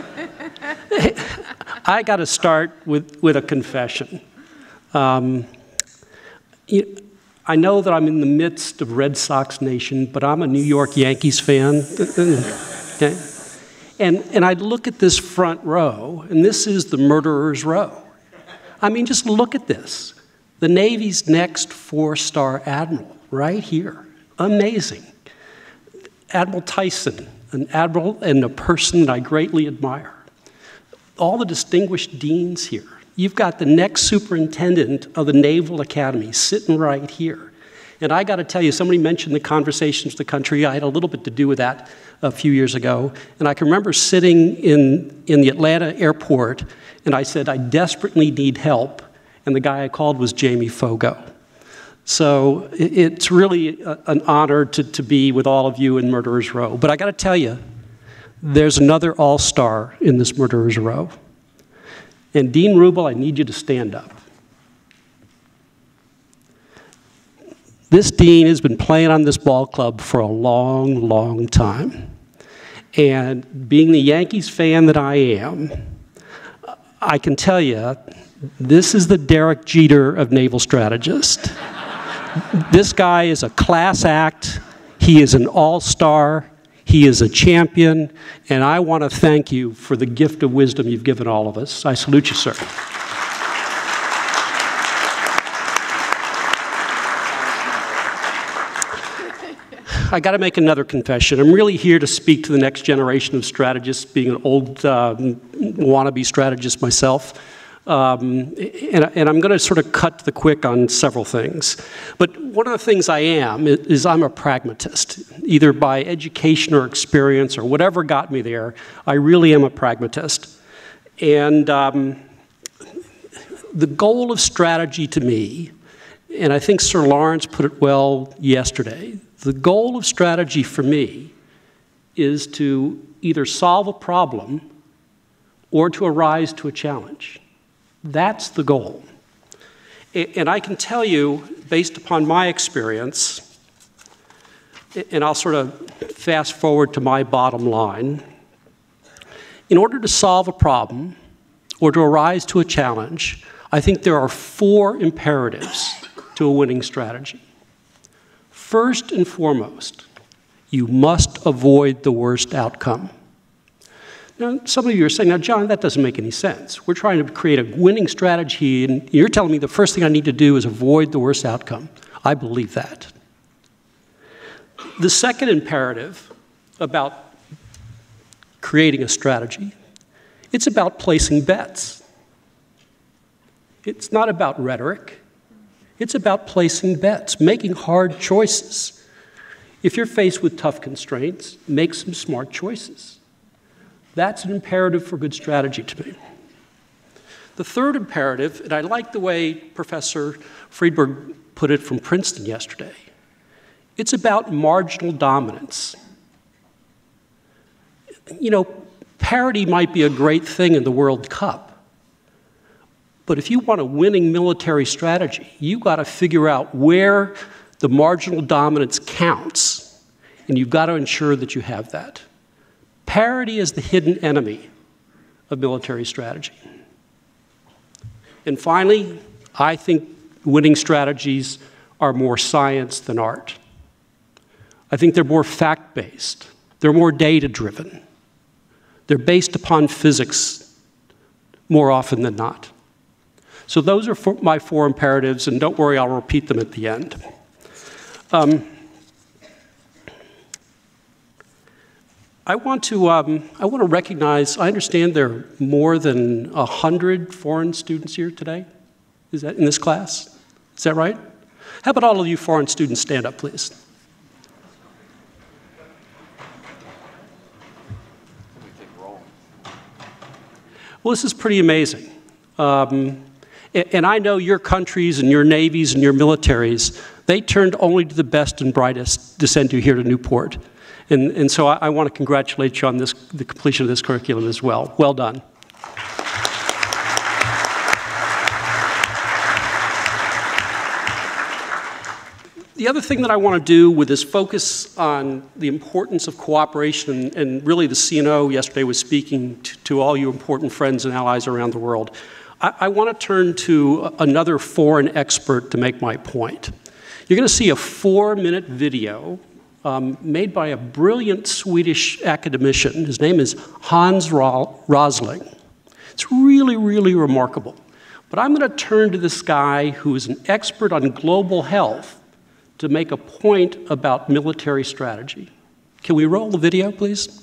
Speaker 4: I got to start with, with a confession. Um, you, I know that I'm in the midst of Red Sox Nation, but I'm a New York Yankees fan. Okay? And, and I look at this front row, and this is the murderer's row. I mean, just look at this. The Navy's next four-star admiral, right here. Amazing. Admiral Tyson, an admiral and a person that I greatly admire. All the distinguished deans here. You've got the next superintendent of the Naval Academy sitting right here. And I got to tell you, somebody mentioned the conversations of the country. I had a little bit to do with that a few years ago. And I can remember sitting in, in the Atlanta airport, and I said, I desperately need help. And the guy I called was Jamie Fogo. So it's really a, an honor to, to be with all of you in Murderer's Row. But I got to tell you, there's another all-star in this Murderer's Row. And Dean Rubel, I need you to stand up. This dean has been playing on this ball club for a long, long time. And being the Yankees fan that I am, I can tell you, this is the Derek Jeter of naval strategists. This guy is a class act. He is an all-star. He is a champion. And I want to thank you for the gift of wisdom you've given all of us. I salute you, sir. I got to make another confession. I'm really here to speak to the next generation of strategists, being an old uh, wannabe strategist myself. Um, and, and I'm going to sort of cut to the quick on several things. But one of the things I am is I'm a pragmatist. Either by education or experience or whatever got me there, I really am a pragmatist. And um, the goal of strategy to me, and I think Sir Lawrence put it well yesterday, the goal of strategy for me is to either solve a problem or to arise to a challenge. That's the goal. And I can tell you, based upon my experience, and I'll sort of fast forward to my bottom line, in order to solve a problem or to arise to a challenge, I think there are four imperatives to a winning strategy. First and foremost, you must avoid the worst outcome. Now, some of you are saying, now, John, that doesn't make any sense. We're trying to create a winning strategy, and you're telling me the first thing I need to do is avoid the worst outcome. I believe that. The second imperative about creating a strategy, it's about placing bets. It's not about rhetoric. It's about placing bets, making hard choices. If you're faced with tough constraints, make some smart choices. That's an imperative for good strategy to me. The third imperative, and I like the way Professor Friedberg put it from Princeton yesterday, it's about marginal dominance. You know, parity might be a great thing in the World Cup, but if you want a winning military strategy, you've got to figure out where the marginal dominance counts, and you've got to ensure that you have that. Parity is the hidden enemy of military strategy. And finally, I think winning strategies are more science than art. I think they're more fact-based. They're more data-driven. They're based upon physics more often than not. So those are for my four imperatives, and don't worry, I'll repeat them at the end. Um, I want to um, I want to recognize, I understand there are more than one hundred foreign students here today. Is that in this class? Is that right? How about all of you foreign students stand up, please? Well, this is pretty amazing. Um, and I know your countries and your navies and your militaries, they turned only to the best and brightest to send you here to Newport. And, and so I, I want to congratulate you on this, the completion of this curriculum as well. Well done. The other thing that I want to do with this focus on the importance of cooperation, and, and really the C N O yesterday was speaking to, to all you important friends and allies around the world, I, I want to turn to another foreign expert to make my point. You're going to see a four-minute video um, made by a brilliant Swedish academician. His name is Hans Rosling. It's really, really remarkable. But I'm going to turn to this guy who is an expert on global health to make a point about military strategy. Can we roll the video, please?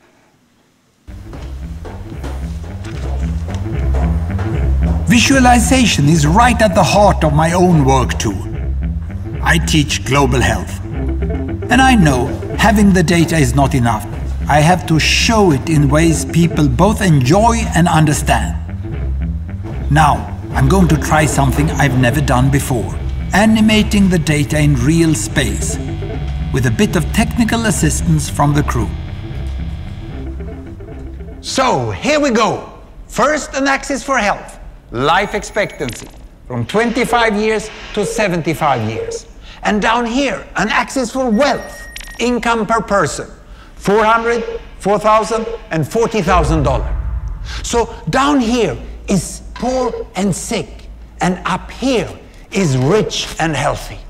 Speaker 5: Visualization is right at the heart of my own work too. I teach global health. And I know having the data is not enough. I have to show it in ways people both enjoy and understand. Now, I'm going to try something I've never done before. Animating the data in real space, with a bit of technical assistance from the crew.
Speaker 6: So, here we go. First, an axis for health. Life expectancy, from twenty-five years to seventy-five years. And down here, an axis for wealth, income per person, four hundred, four thousand, and forty thousand dollars. So down here is poor and sick, and up here is rich and healthy.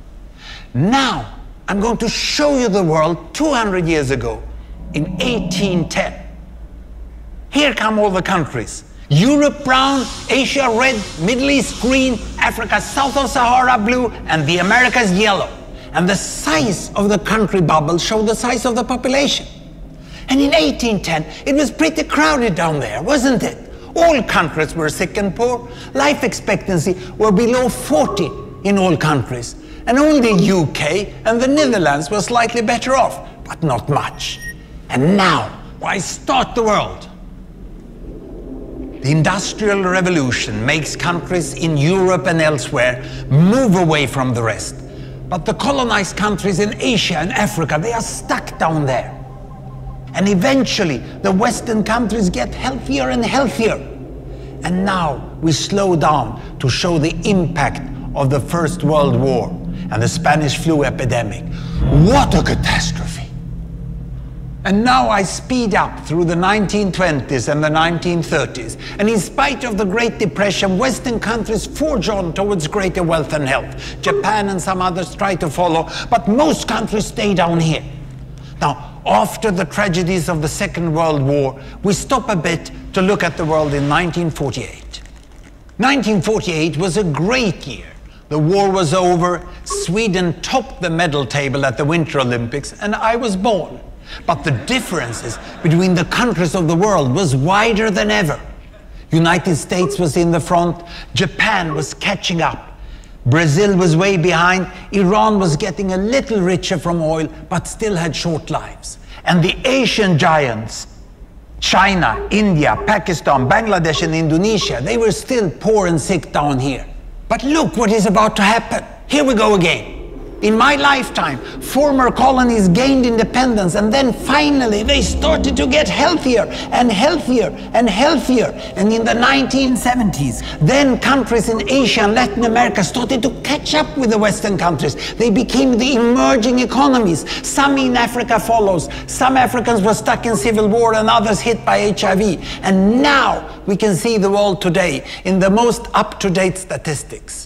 Speaker 6: Now, I'm going to show you the world two hundred years ago, in eighteen ten. Here come all the countries. Europe brown, Asia red, Middle East green, Africa south of Sahara blue, and the Americas yellow. And the size of the country bubbles show the size of the population. And in eighteen ten, it was pretty crowded down there, wasn't it? All countries were sick and poor. Life expectancy were below forty in all countries. And only U K and the Netherlands were slightly better off, but not much. And now, why start the world? The Industrial Revolution makes countries in Europe and elsewhere move away from the rest. But the colonized countries in Asia and Africa, they are stuck down there. And eventually, the Western countries get healthier and healthier. And now we slow down to show the impact of the First World War and the Spanish flu epidemic. What a catastrophe! And now I speed up through the nineteen twenties and the nineteen thirties. And in spite of the Great Depression, Western countries forge on towards greater wealth and health. Japan and some others try to follow, but most countries stay down here. Now, after the tragedies of the Second World War, we stop a bit to look at the world in nineteen forty-eight. nineteen forty-eight was a great year. The war was over, Sweden topped the medal table at the Winter Olympics, and I was born. But the differences between the countries of the world was wider than ever. United States was in the front, Japan was catching up, Brazil was way behind, Iran was getting a little richer from oil, but still had short lives. And the Asian giants, China, India, Pakistan, Bangladesh, and Indonesia, they were still poor and sick down here. But look what is about to happen. Here we go again. In my lifetime, former colonies gained independence, and then finally they started to get healthier and healthier and healthier. And in the nineteen seventies, then countries in Asia and Latin America started to catch up with the Western countries. They became the emerging economies. Some in Africa follows. Some Africans were stuck in civil war and others hit by H I V. And now we can see the world today in the most up-to-date statistics.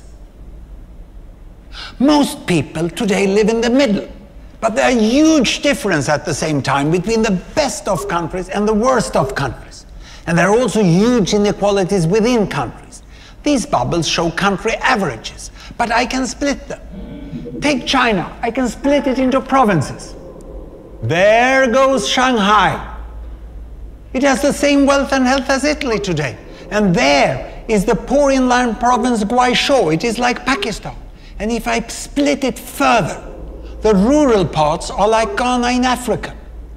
Speaker 6: Most people today live in the middle, but there are huge differences at the same time between the best of countries and the worst of countries. And there are also huge inequalities within countries. These bubbles show country averages, but I can split them. Take China, I can split it into provinces. There goes Shanghai. It has the same wealth and health as Italy today. And there is the poor inland province Guizhou. It is like Pakistan. And if I split it further, the rural parts are like Ghana in Africa.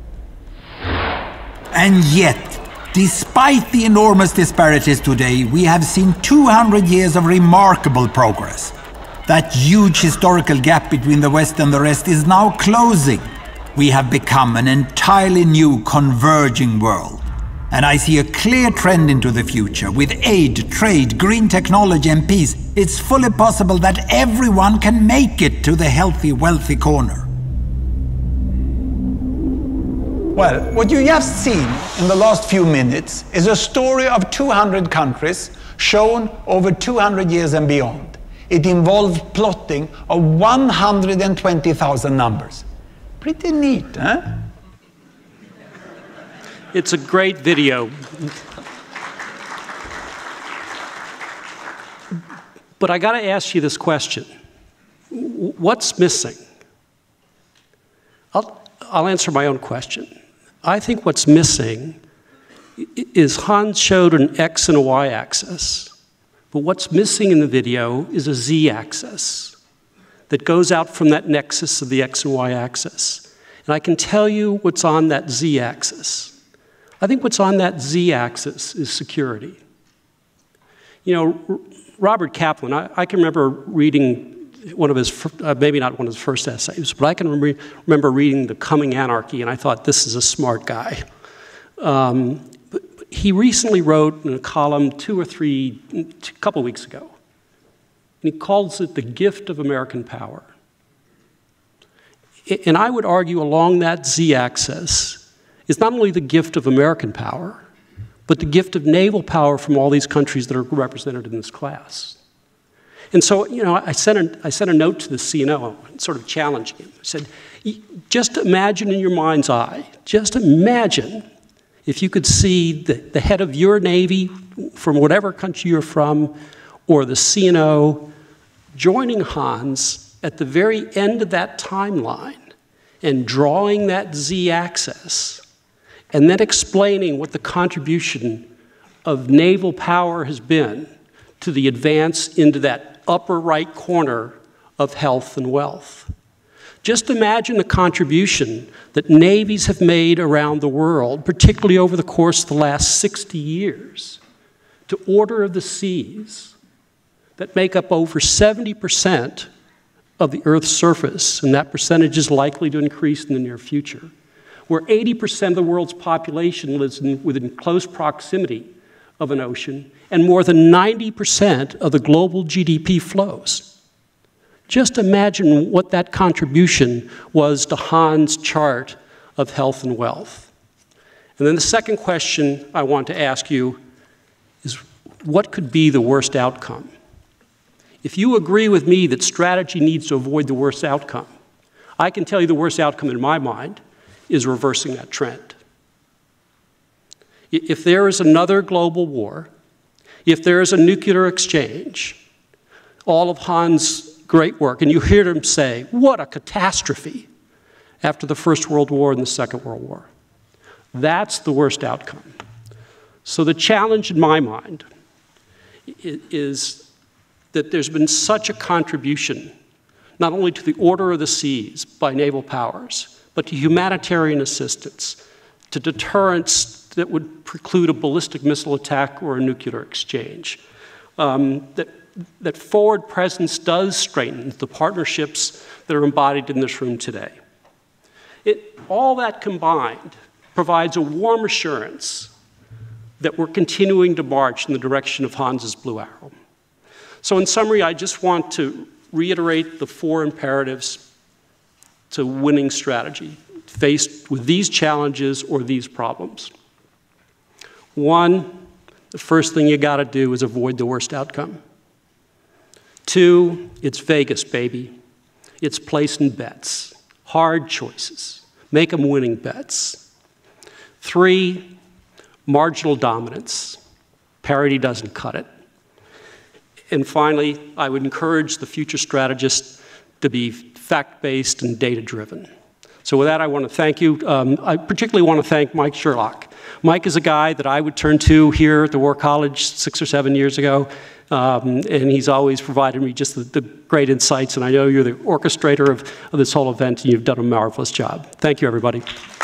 Speaker 5: And yet, despite the enormous disparities today, we have seen two hundred years of remarkable progress. That huge historical gap between the West and the rest is now closing. We have become an entirely new converging world. And I see a clear trend into the future. With aid, trade, green technology and peace, it's fully possible that everyone can make it to the healthy, wealthy corner.
Speaker 6: Well, what you just seen in the last few minutes is a story of two hundred countries shown over two hundred years and beyond. It involved plotting of one hundred twenty thousand numbers. Pretty neat, huh?
Speaker 4: It's a great video. But I got to ask you this question. What's missing? I'll, I'll answer my own question. I think what's missing is Hans showed an X and a Y axis. But what's missing in the video is a Z axis that goes out from that nexus of the X and Y axis. And I can tell you what's on that Z axis. I think what's on that Z axis is security. You know, Robert Kaplan, I, I can remember reading one of his, uh, maybe not one of his first essays, but I can rem remember reading The Coming Anarchy, and I thought, this is a smart guy. Um, but, but he recently wrote in a column two or three, a couple weeks ago, and he calls it The Gift of American Power. And I would argue along that Z-axis is not only the gift of American power, but the gift of naval power from all these countries that are represented in this class. And so, you know, I sent a, I sent a note to the C N O, sort of challenging him. I said, just imagine in your mind's eye, just imagine if you could see the, the head of your Navy from whatever country you're from, or the C N O joining Hans at the very end of that timeline and drawing that Z-axis, and then explaining what the contribution of naval power has been to the advance into that upper right corner of health and wealth. Just imagine the contribution that navies have made around the world, particularly over the course of the last sixty years, to Order of the Seas that make up over seventy percent of the Earth's surface, and that percentage is likely to increase in the near future, where eighty percent of the world's population lives in, within close proximity of an ocean, and more than ninety percent of the global G D P flows. Just imagine what that contribution was to Hans' chart of health and wealth. And then the second question I want to ask you is, what could be the worst outcome? If you agree with me that strategy needs to avoid the worst outcome, I can tell you the worst outcome in my mind is reversing that trend. If there is another global war, if there is a nuclear exchange, all of Hans' great work, and you hear him say, what a catastrophe, after the First World War and the Second World War. That's the worst outcome. So the challenge in my mind is that there's been such a contribution, not only to the Order of the Seas by naval powers, but to humanitarian assistance, to deterrence that would preclude a ballistic missile attack or a nuclear exchange. Um, that, that forward presence does strengthen the partnerships that are embodied in this room today. It, all that combined provides a warm assurance that we're continuing to march in the direction of Hans's blue arrow. So in summary, I just want to reiterate the four imperatives to winning strategy faced with these challenges or these problems. One, the first thing you got to do is avoid the worst outcome. Two, it's Vegas, baby. It's placing bets, hard choices. Make them winning bets. Three, marginal dominance. Parity doesn't cut it. And finally, I would encourage the future strategists to be fact-based and data-driven. So with that, I want to thank you. Um, I particularly want to thank Mike Sherlock. Mike is a guy that I would turn to here at the War College six or seven years ago, um, and he's always provided me just the, the great insights, and I know you're the orchestrator of, of this whole event, and you've done a marvelous job. Thank you, everybody.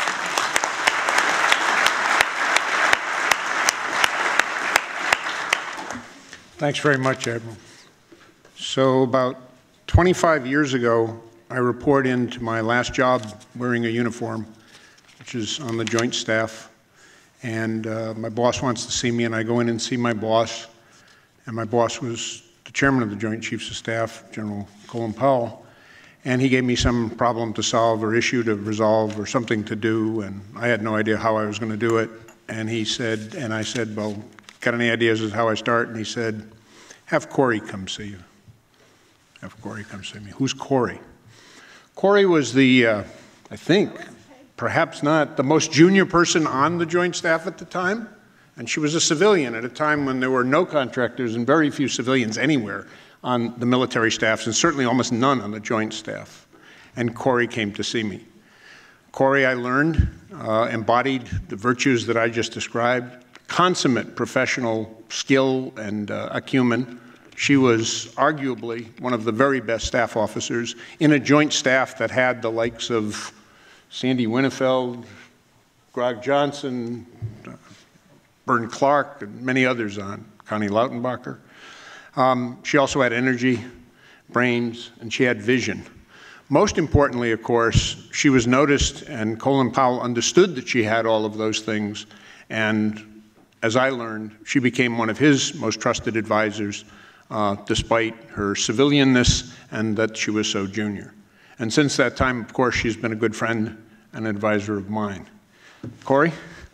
Speaker 1: Thanks very much, Admiral. So about twenty-five years ago, I report into my last job wearing a uniform, which is on the Joint Staff. And uh, my boss wants to see me, and I go in and see my boss. And my boss was the chairman of the Joint Chiefs of Staff, General Colin Powell. And he gave me some problem to solve or issue to resolve or something to do, and I had no idea how I was going to do it. And he said, and I said, well, got any ideas as how I start? And he said, have Kori come see you. Have Kori come see me. Who's Kori? Kori was the uh, I think, perhaps not the most junior person on the Joint Staff at the time. And she was a civilian at a time when there were no contractors and very few civilians anywhere on the military staffs, and certainly almost none on the Joint Staff. And Kori came to see me. Kori, I learned, uh, embodied the virtues that I just described, consummate professional skill and uh, acumen. She was arguably one of the very best staff officers in a Joint Staff that had the likes of Sandy Winnefeld, Grog Johnson, uh, Bern Clark, and many others on, Connie Lautenbacher. Um, she also had energy, brains, and she had vision. Most importantly, of course, she was noticed, and Colin Powell understood that she had all of those things, and as I learned, she became one of his most trusted advisors, uh, despite her civilianness and that she was so junior. And since that time, of course, she's been a good friend and advisor of mine. Kori?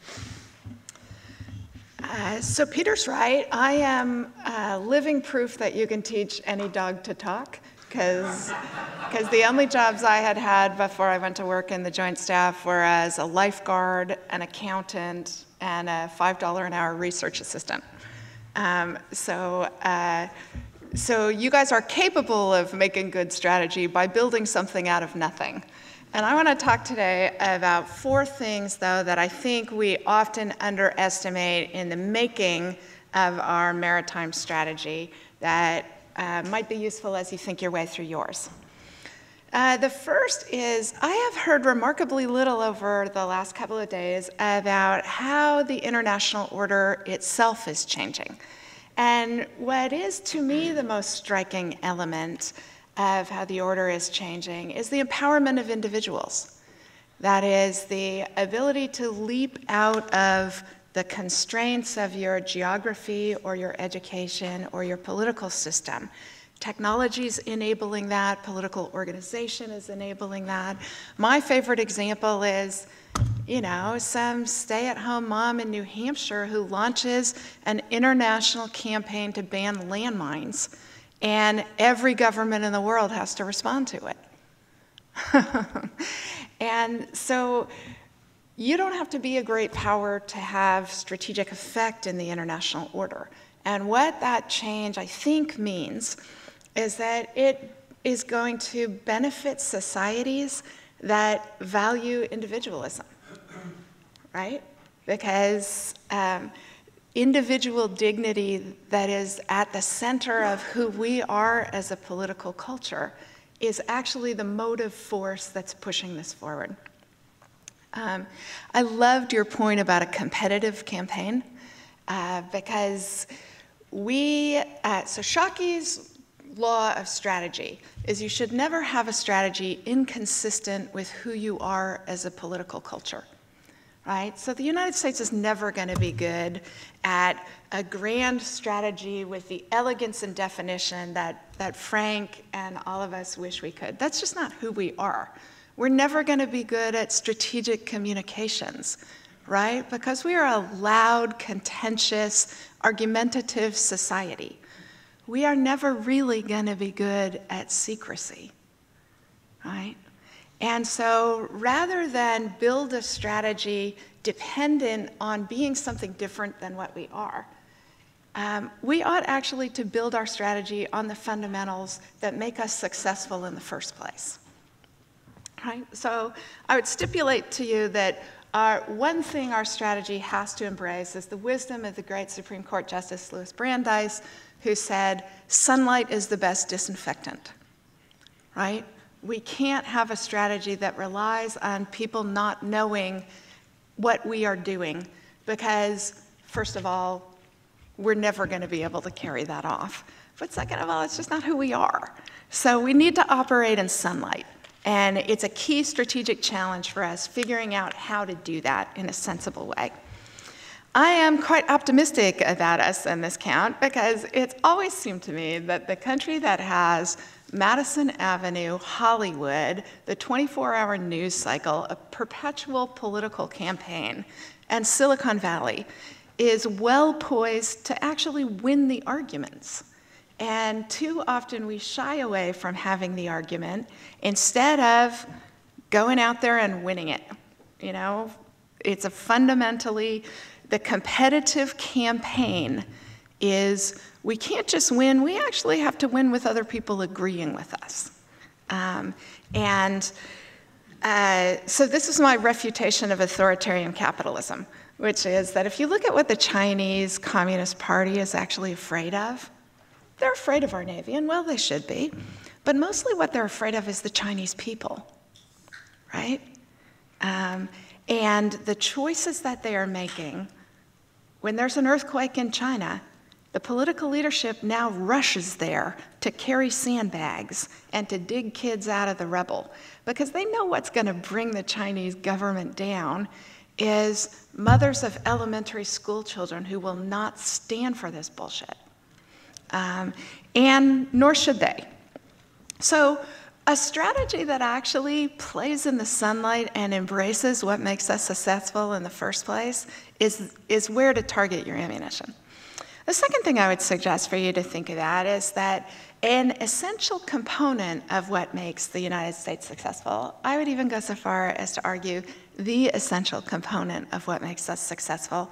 Speaker 7: Uh, so Peter's right. I am uh, living proof that you can teach any dog to talk, because because the only jobs I had had before I went to work in the Joint Staff were as a lifeguard, an accountant, and a five dollar an hour research assistant. Um, so, uh, so you guys are capable of making good strategy by building something out of nothing. And I want to talk today about four things, though, that I think we often underestimate in the making of our maritime strategy that uh, might be useful as you think your way through yours. Uh, the first is, I have heard remarkably little over the last couple of days about how the international order itself is changing. And what is, to me, the most striking element of how the order is changing is the empowerment of individuals. That is, the ability to leap out of the constraints of your geography or your education or your political system. Technology is enabling that, political organization is enabling that. My favorite example is, you know, some stay-at-home mom in New Hampshire who launches an international campaign to ban landmines, and every government in the world has to respond to it. And so you don't have to be a great power to have strategic effect in the international order. And what that change, I think, means is that it is going to benefit societies that value individualism, right? Because um, individual dignity that is at the center of who we are as a political culture is actually the motive force that's pushing this forward. Um, I loved your point about a competitive campaign, uh, because we, uh, so Shaki's law of strategy is you should never have a strategy inconsistent with who you are as a political culture. Right? So the United States is never going to be good at a grand strategy with the elegance and definition that, that Frank and all of us wish we could. That's just not who we are. We're never going to be good at strategic communications, right? Because we are a loud, contentious, argumentative society. We are never really going to be good at secrecy, right? And so rather than build a strategy dependent on being something different than what we are, um, we ought actually to build our strategy on the fundamentals that make us successful in the first place. Right? So I would stipulate to you that our, one thing our strategy has to embrace is the wisdom of the great Supreme Court Justice Louis Brandeis, who said, sunlight is the best disinfectant, right? We can't have a strategy that relies on people not knowing what we are doing because, first of all, we're never going to be able to carry that off. But second of all, it's just not who we are. So we need to operate in sunlight. And it's a key strategic challenge for us, figuring out how to do that in a sensible way. I am quite optimistic about us in this count because it's always seemed to me that the country that has Madison Avenue, Hollywood, the twenty-four hour news cycle, a perpetual political campaign, and Silicon Valley is well poised to actually win the arguments. And too often we shy away from having the argument instead of going out there and winning it. You know, it's a fundamentally, the competitive campaign is, we can't just win, we actually have to win with other people agreeing with us. Um, and uh, so this is my refutation of authoritarian capitalism, which is that if you look at what the Chinese Communist Party is actually afraid of, they're afraid of our Navy, and well, they should be, but mostly what they're afraid of is the Chinese people, right? Um, and the choices that they are making, when there's an earthquake in China, the political leadership now rushes there to carry sandbags and to dig kids out of the rubble, because they know what's going to bring the Chinese government down is mothers of elementary school children who will not stand for this bullshit. Um, and nor should they. So a strategy that actually plays in the sunlight and embraces what makes us successful in the first place is, is where to target your ammunition. The second thing I would suggest for you to think about is that an essential component of what makes the United States successful, I would even go so far as to argue the essential component of what makes us successful,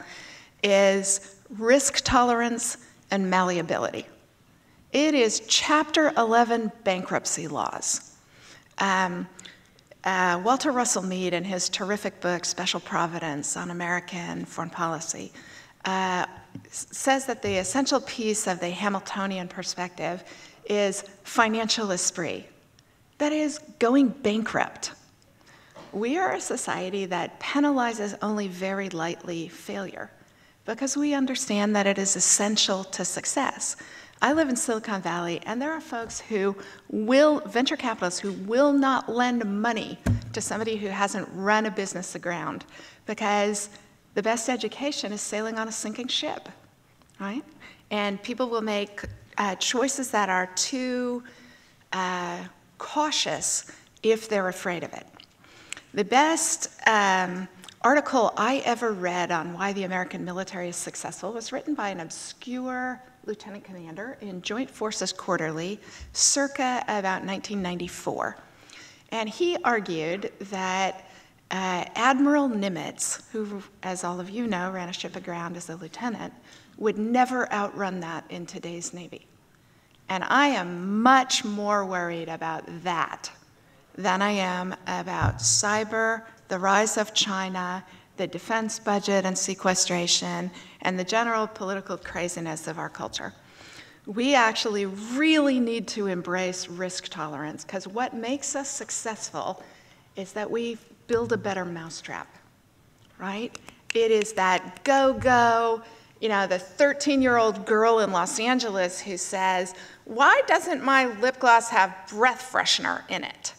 Speaker 7: is risk tolerance and malleability. It is Chapter eleven bankruptcy laws. Um, uh, Walter Russell Mead, in his terrific book, Special Providence on American Foreign Policy, uh, says that the essential piece of the Hamiltonian perspective is financial esprit. That is, going bankrupt. We are a society that penalizes only very lightly failure because we understand that it is essential to success. I live in Silicon Valley, and there are folks who will, venture capitalists, who will not lend money to somebody who hasn't run a business aground because the best education is sailing on a sinking ship, right? And people will make uh, choices that are too uh, cautious if they're afraid of it. The best um, article I ever read on why the American military is successful was written by an obscure lieutenant commander in Joint Forces Quarterly, circa about nineteen ninety-four. And he argued that uh, Admiral Nimitz, who, as all of you know, ran a ship aground as a lieutenant, would never outrun that in today's Navy. And I am much more worried about that than I am about cyber, the rise of China, the defense budget and sequestration, and the general political craziness of our culture. We actually really need to embrace risk tolerance, because what makes us successful is that we build a better mousetrap, right? It is that go-go, you know, the thirteen-year-old girl in Los Angeles who says, why doesn't my lip gloss have breath freshener in it?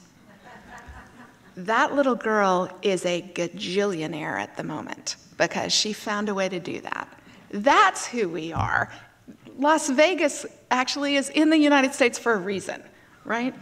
Speaker 7: That little girl is a gajillionaire at the moment because she found a way to do that. That's who we are. Las Vegas actually is in the United States for a reason, right?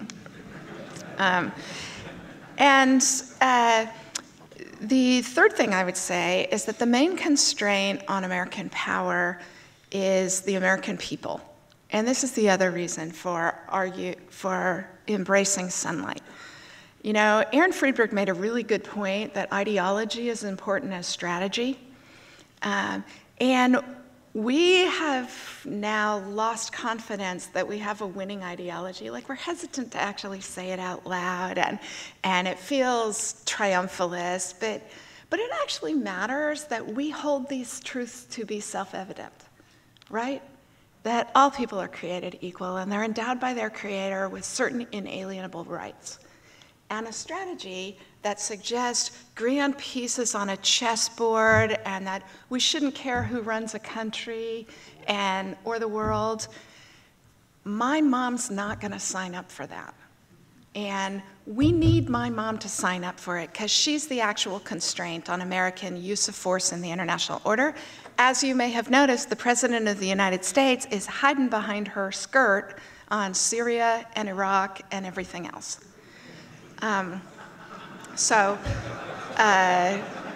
Speaker 7: Um, and uh, the third thing I would say is that the main constraint on American power is the American people. And this is the other reason for, argue, for embracing sunlight. You know, Aaron Friedberg made a really good point that ideology is important as strategy. Um, and we have now lost confidence that we have a winning ideology. Like, we're hesitant to actually say it out loud, and, and it feels triumphalist, but, but it actually matters that we hold these truths to be self-evident, right? That all people are created equal, and they're endowed by their creator with certain inalienable rights. And a strategy that suggests grand pieces on a chessboard and that we shouldn't care who runs a country and or the world, my mom's not going to sign up for that. And we need my mom to sign up for it because she's the actual constraint on American use of force in the international order. As you may have noticed, the President of the United States is hiding behind her skirt on Syria and Iraq and everything else. Um, so, uh,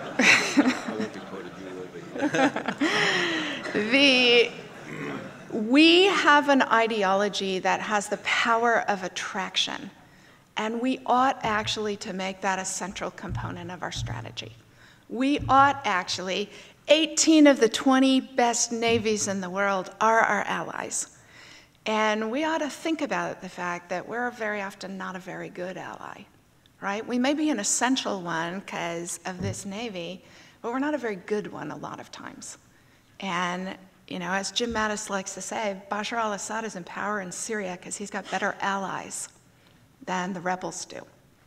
Speaker 7: the, we have an ideology that has the power of attraction. And we ought actually to make that a central component of our strategy. We ought actually, eighteen of the twenty best navies in the world are our allies. And we ought to think about the fact that we're very often not a very good ally, right? We may be an essential one because of this Navy, but we're not a very good one a lot of times. And, you know, as Jim Mattis likes to say, Bashar al-Assad is in power in Syria because he's got better allies than the rebels do.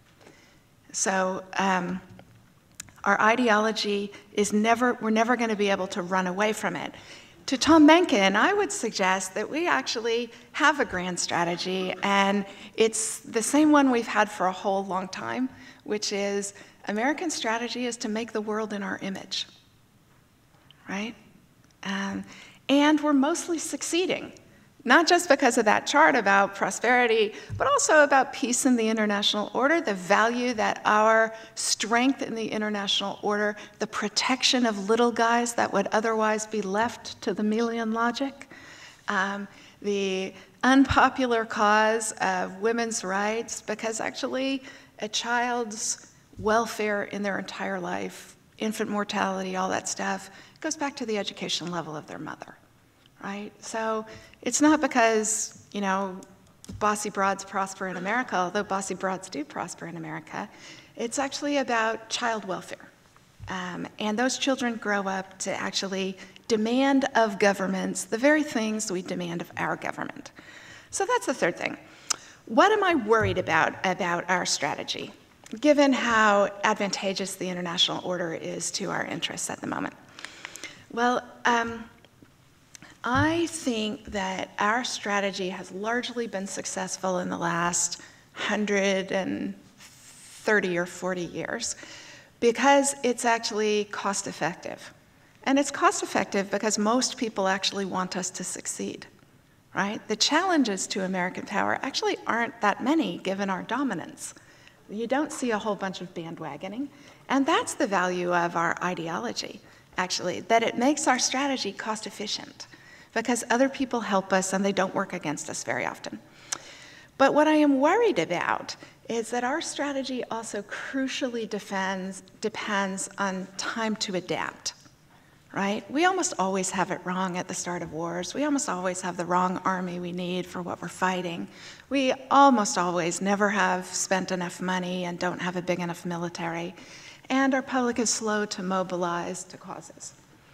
Speaker 7: So um, our ideology is never, we're never going to be able to run away from it. To Tom Mencken, I would suggest that we actually have a grand strategy, and it's the same one we've had for a whole long time, which is American strategy is to make the world in our image, right? Um, and we're mostly succeeding, not just because of that chart about prosperity, but also about peace in the international order, the value that our strength in the international order, the protection of little guys that would otherwise be left to the Melian logic, um, the unpopular cause of women's rights, because actually a child's welfare in their entire life, infant mortality, all that stuff, goes back to the education level of their mother, right? So it's not because, you know, bossy broads prosper in America, although bossy broads do prosper in America. It's actually about child welfare. Um, and those children grow up to actually demand of governments the very things we demand of our government. So that's the third thing. What am I worried about about our strategy, given how advantageous the international order is to our interests at the moment? Well, um, I think that our strategy has largely been successful in the last one hundred thirty or forty years because it's actually cost effective. And it's cost effective because most people actually want us to succeed, right? The challenges to American power actually aren't that many given our dominance. You don't see a whole bunch of bandwagoning. And that's the value of our ideology, actually, that it makes our strategy cost efficient because other people help us and they don't work against us very often. But what I am worried about is that our strategy also crucially defends, depends on time to adapt, right? We almost always have it wrong at the start of wars. We almost always have the wrong army we need for what we're fighting. We almost always never have spent enough money and don't have a big enough military. And our public is slow to mobilize to causes.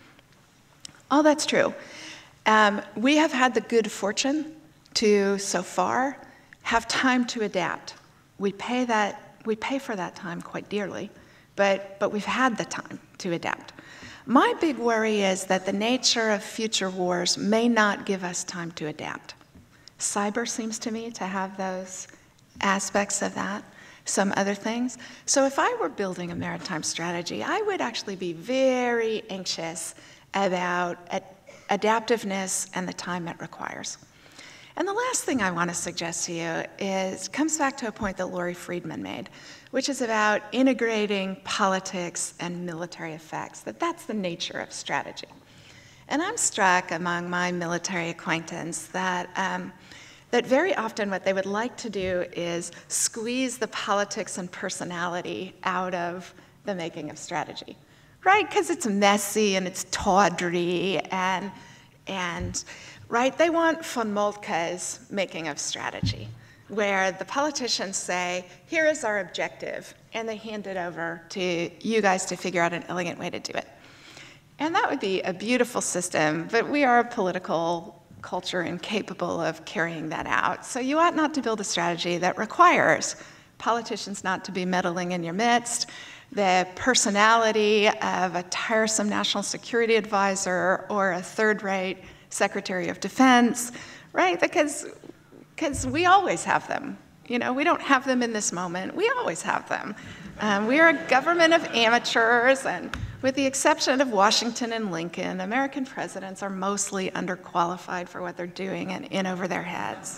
Speaker 7: All that's true. Um, we have had the good fortune to, so far, have time to adapt. We pay that, we pay for that time quite dearly, but, but we've had the time to adapt. My big worry is that the nature of future wars may not give us time to adapt. Cyber seems to me to have those aspects of that, some other things. So if I were building a maritime strategy, I would actually be very anxious about ad- adaptiveness and the time it requires. And the last thing I want to suggest to you is, comes back to a point that Laurie Friedman made, which is about integrating politics and military effects, that that's the nature of strategy. And I'm struck among my military acquaintance that, um, that very often what they would like to do is squeeze the politics and personality out of the making of strategy, right? Because it's messy and it's tawdry and, and right? They want von Moltke's making of strategy, where the politicians say, here is our objective, and they hand it over to you guys to figure out an elegant way to do it. And that would be a beautiful system, but we are a political culture incapable of carrying that out. So you ought not to build a strategy that requires politicians not to be meddling in your midst, the personality of a tiresome national security advisor or a third-rate Secretary of Defense, right? Because, because we always have them. You know, we don't have them in this moment. We always have them. Um, we are a government of amateurs, and with the exception of Washington and Lincoln, American presidents are mostly underqualified for what they're doing and in over their heads.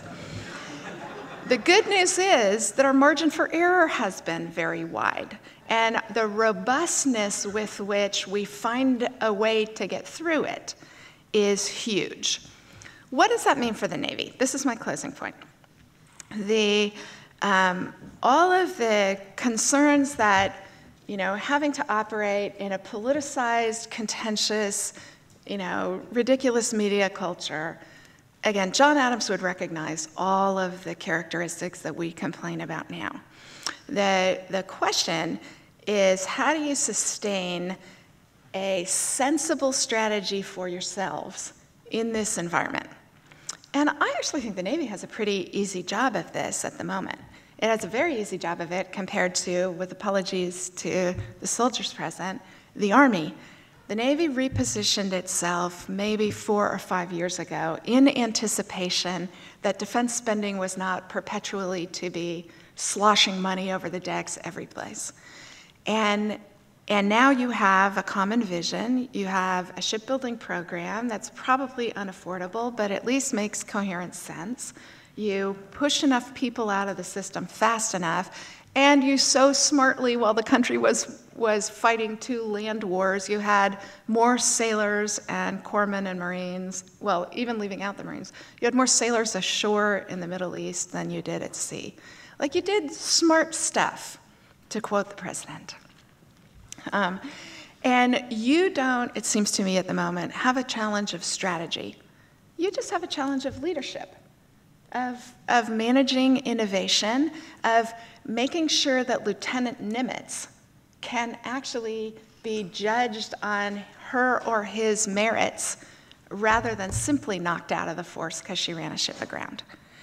Speaker 7: The good news is that our margin for error has been very wide, and the robustness with which we find a way to get through it is huge. What does that mean for the Navy? This is my closing point. The, Um, all of the concerns that, you know, having to operate in a politicized, contentious, you know, ridiculous media culture, again, John Adams would recognize all of the characteristics that we complain about now. The, the question is, how do you sustain a sensible strategy for yourselves in this environment? And I actually think the Navy has a pretty easy job of this at the moment. It has a very easy job of it compared to, with apologies to the soldiers present, the Army. The Navy repositioned itself maybe four or five years ago in anticipation that defense spending was not perpetually to be sloshing money over the decks every place. And, and now you have a common vision, you have a shipbuilding program that's probably unaffordable, but at least makes coherent sense. You push enough people out of the system fast enough, and you so smartly, while the country was, was fighting two land wars, you had more sailors and corpsmen and Marines, well, even leaving out the Marines, you had more sailors ashore in the Middle East than you did at sea. Like, you did smart stuff, to quote the president. Um, and you don't, it seems to me at the moment, have a challenge of strategy. You just have a challenge of leadership, of, of managing innovation, of making sure that Lieutenant Nimitz can actually be judged on her or his merits rather than simply knocked out of the force because she ran a ship aground.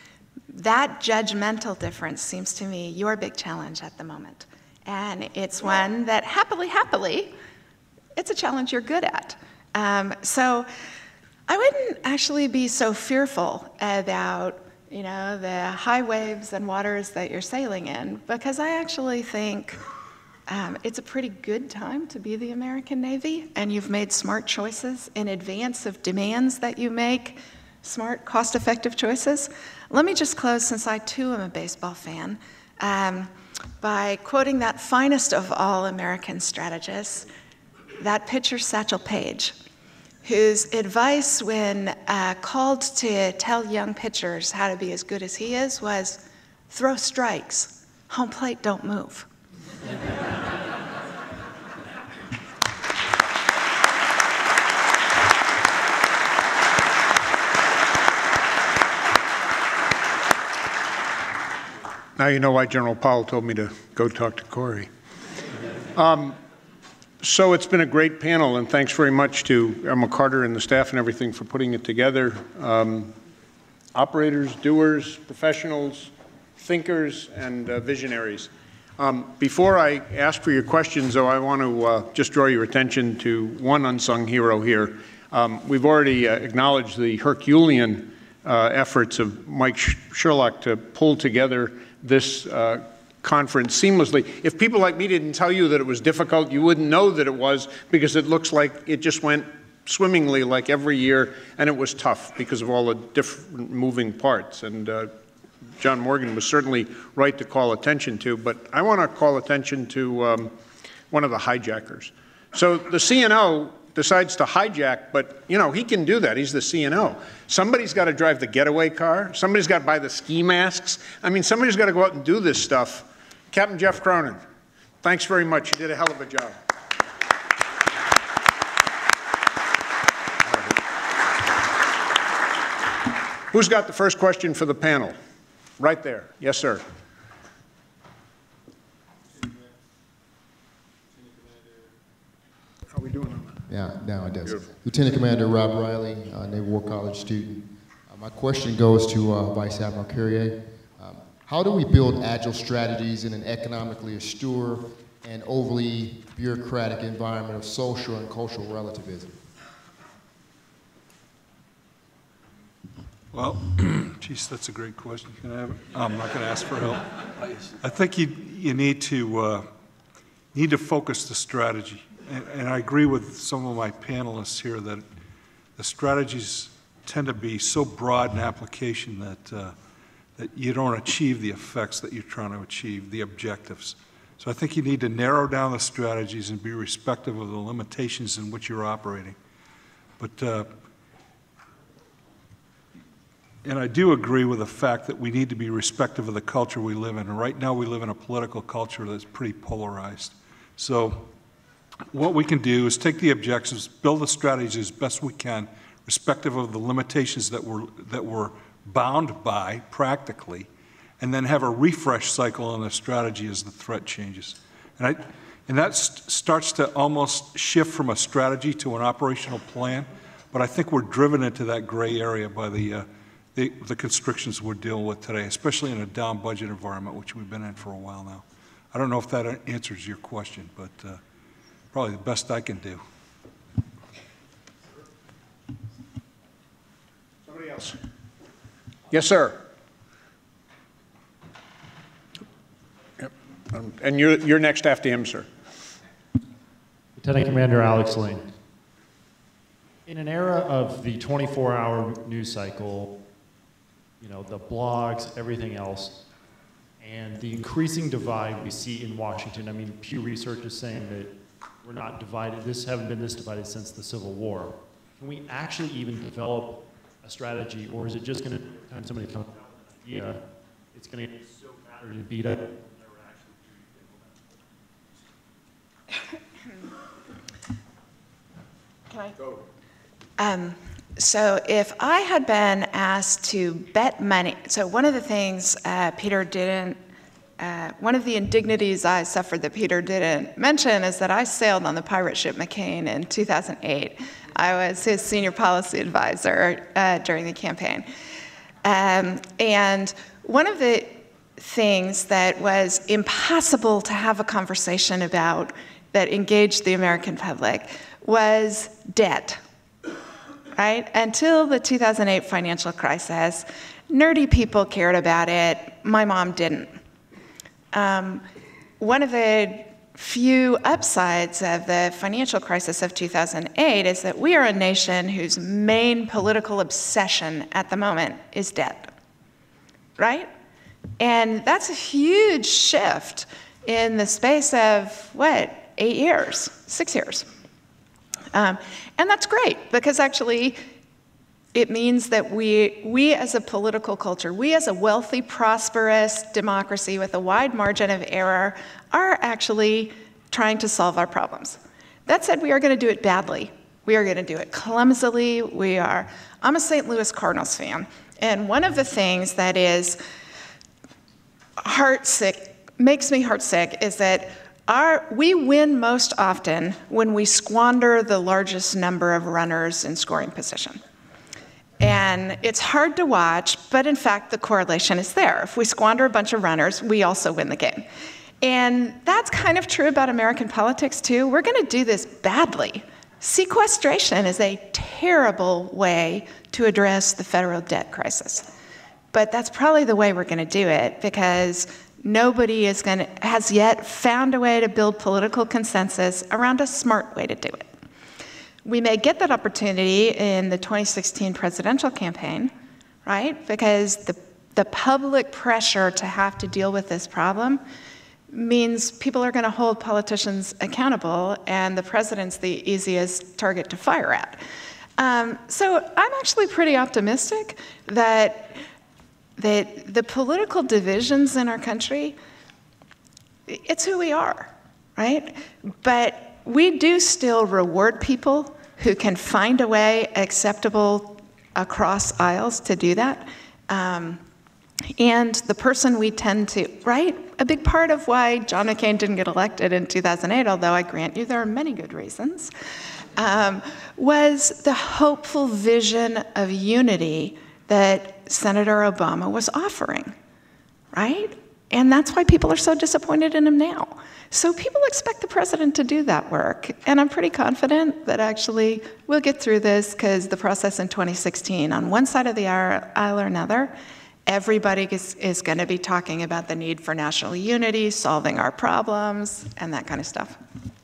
Speaker 7: That judgmental difference seems to me your big challenge at the moment. And it's one that happily, happily, it's a challenge you're good at. Um, so I wouldn't actually be so fearful about, you know, the high waves and waters that you're sailing in, because I actually think um, it's a pretty good time to be the American Navy, and you've made smart choices in advance of demands that you make, smart, cost-effective choices. Let me just close, since I too am a baseball fan, um, by quoting that finest of all American strategists, that pitcher Satchel Paige, whose advice when uh, called to tell young pitchers how to be as good as he is was, throw strikes, home plate don't move.
Speaker 1: Now you know why General Powell told me to go talk to Kori. Um, so it's been a great panel, and thanks very much to Emma Carter and the staff and everything for putting it together. Um, operators, doers, professionals, thinkers, and uh, visionaries. Um, before I ask for your questions, though, I want to uh, just draw your attention to one unsung hero here. Um, we've already uh, acknowledged the Herculean uh, efforts of Mike Sherlock to pull together this uh, conference seamlessly. If people like me didn't tell you that it was difficult, you wouldn't know that it was, because it looks like it just went swimmingly like every year, and it was tough because of all the different moving parts. And uh, John Morgan was certainly right to call attention to, but I want to call attention to um, one of the hijackers. So the C N O decides to hijack, but you know, he can do that. He's the C N O. Somebody's got to drive the getaway car. Somebody's got to buy the ski masks. I mean, somebody's got to go out and do this stuff. Captain Jeff Cronin, thanks very much. You did a hell of a job. Who's got the first question for the panel? Right there. Yes, sir. How are we doing on that?
Speaker 8: Yeah, now it does.
Speaker 1: Beautiful.
Speaker 8: Lieutenant Commander Rob Riley, uh, Naval War College student. Uh, my question goes to uh, Vice Admiral Currier. Um, how do we build agile strategies in an economically austere and overly bureaucratic environment of social and cultural relativism?
Speaker 2: Well, geez, that's a great question. Can I have it? I'm not going to ask for help. I think you, you need to uh, need to focus the strategy. And, and I agree with some of my panelists here that the strategies tend to be so broad in application that, uh, that you don't achieve the effects that you're trying to achieve, the objectives. So I think you need to narrow down the strategies and be respectful of the limitations in which you're operating. But uh, and I do agree with the fact that we need to be respectful of the culture we live in. And right now we live in a political culture that's pretty polarized. So what we can do is take the objectives, build a strategy as best we can, respective of the limitations that we're, that we're bound by practically, and then have a refresh cycle on the strategy as the threat changes. And, I, and that st starts to almost shift from a strategy to an operational plan, but I think we're driven into that gray area by the, uh, the, the constrictions we're dealing with today, especially in a down budget environment, which we've been in for a while now. I don't know if that answers your question, but uh, probably the best I can do.
Speaker 1: Somebody else? Yes, sir. Yep. Um, and you're, you're next after him, sir.
Speaker 9: Lieutenant Commander Alex Lane. In an era of the twenty-four hour news cycle, you know, the blogs, everything else, and the increasing divide we see in Washington. I mean, Pew Research is saying that we're not divided, this haven't been this divided since the Civil War. Can we actually even develop a strategy, or is it just going to, time somebody comes up with an idea, it's going to get so battered and beat up?
Speaker 7: Can I go? Um, so if I had been asked to bet money, so one of the things uh, Peter didn't, uh, one of the indignities I suffered that Peter didn't mention is that I sailed on the pirate ship McCain in two thousand eight. I was his senior policy advisor uh, during the campaign. Um, and one of the things that was impossible to have a conversation about that engaged the American public was debt, right? Until the two thousand eight financial crisis, nerdy people cared about it. My mom didn't. Um, one of the few upsides of the financial crisis of two thousand eight is that we are a nation whose main political obsession at the moment is debt, right? And that's a huge shift in the space of, what, eight years, six years. Um, and that's great, because actually it means that we, we as a political culture, we as a wealthy, prosperous democracy with a wide margin of error are actually trying to solve our problems. That said, we are going to do it badly. We are going to do it clumsily. We are, I'm a Saint Louis Cardinals fan, and one of the things that is heartsick, makes me heartsick, is that Our, we win most often when we squander the largest number of runners in scoring position. And it's hard to watch, but in fact, the correlation is there. If we squander a bunch of runners, we also win the game. And that's kind of true about American politics, too. We're going to do this badly. Sequestration is a terrible way to address the federal debt crisis. But that's probably the way we're going to do it, because nobody is going to, has yet found a way to build political consensus around a smart way to do it. We may get that opportunity in the twenty sixteen presidential campaign, right? Because the, the public pressure to have to deal with this problem means people are going to hold politicians accountable, and the president's the easiest target to fire at. Um, so I'm actually pretty optimistic that that the political divisions in our country, it's who we are, right? But we do still reward people who can find a way acceptable across aisles to do that. Um, and the person we tend to, right? A big part of why John McCain didn't get elected in two thousand eight, although I grant you there are many good reasons, um, was the hopeful vision of unity that Senator Obama was offering, right? And that's why people are so disappointed in him now. So people expect the president to do that work. And I'm pretty confident that actually we'll get through this, because the process in twenty sixteen, on one side of the aisle or another, everybody is, is going to be talking about the need for national unity, solving our problems, and that kind of stuff.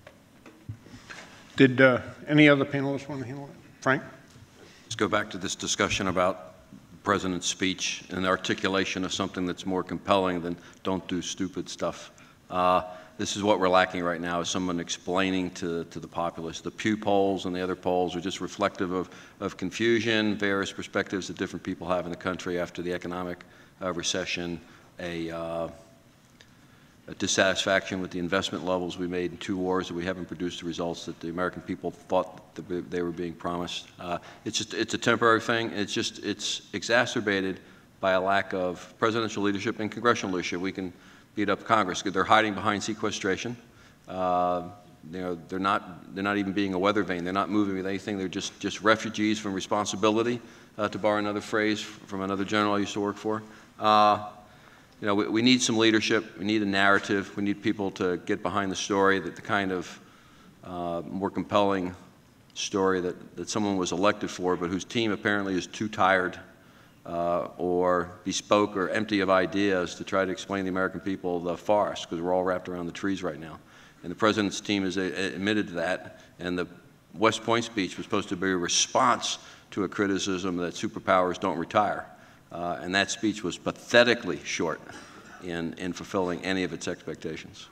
Speaker 1: Did uh, any other panelists want to handle it? Frank?
Speaker 3: Let's go back to this discussion about the president's speech and the articulation of something that's more compelling than don't do stupid stuff. Uh, this is what we're lacking right now, is someone explaining to, to the populace. The Pew polls and the other polls are just reflective of, of confusion, various perspectives that different people have in the country after the economic uh, recession, a, uh, a dissatisfaction with the investment levels we made in two wars that we haven't produced the results that the American people thought that they were being promised. Uh, it's just, it's a temporary thing. It's just, it's exacerbated by a lack of presidential leadership and congressional leadership. We can beat up Congress because they're hiding behind sequestration. Uh, you know, they're not, they're not even being a weather vane. They're not moving with anything. They're just, just refugees from responsibility, uh, to borrow another phrase from another general I used to work for. Uh, You know, we, we need some leadership. We need a narrative. We need people to get behind the story, that the kind of uh, more compelling story that, that someone was elected for, but whose team apparently is too tired uh, or bespoke or empty of ideas to try to explain to the American people the farce, because we're all wrapped around the trees right now. And the President's team has a, admitted to that, and the West Point speech was supposed to be a response to a criticism that superpowers don't retire. Uh, and that speech was pathetically short in, in fulfilling any of its expectations.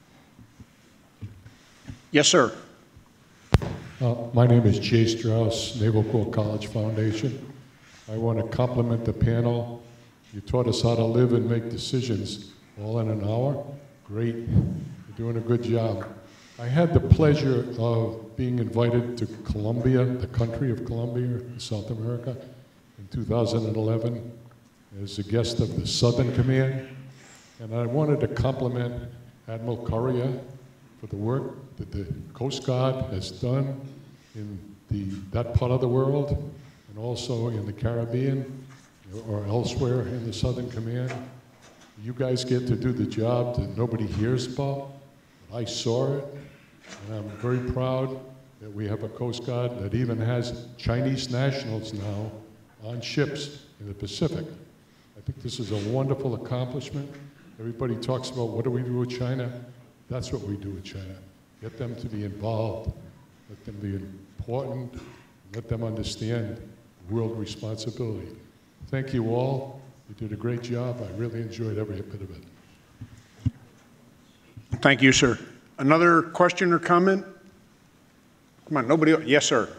Speaker 1: Yes, sir.
Speaker 10: Uh, my name is Jay Strauss, Naval War College Foundation. I want to compliment the panel. You taught us how to live and make decisions all in an hour. Great. You're doing a good job. I had the pleasure of being invited to Colombia, the country of Colombia, South America, in two thousand eleven as a guest of the Southern Command. And I wanted to compliment Admiral Currier for the work that the Coast Guard has done in the, that part of the world, and also in the Caribbean or elsewhere in the Southern Command. You guys get to do the job that nobody hears about. I saw it, and I'm very proud that we have a Coast Guard that even has Chinese nationals now on ships in the Pacific. I think this is a wonderful accomplishment. Everybody talks about what do we do with China? That's what we do with China. Get them to be involved, let them be important, let them understand world responsibility. Thank you all. You did a great job. I really enjoyed every bit of it.
Speaker 1: Thank you, sir. Another question or comment? Come on, nobody else? Yes, sir.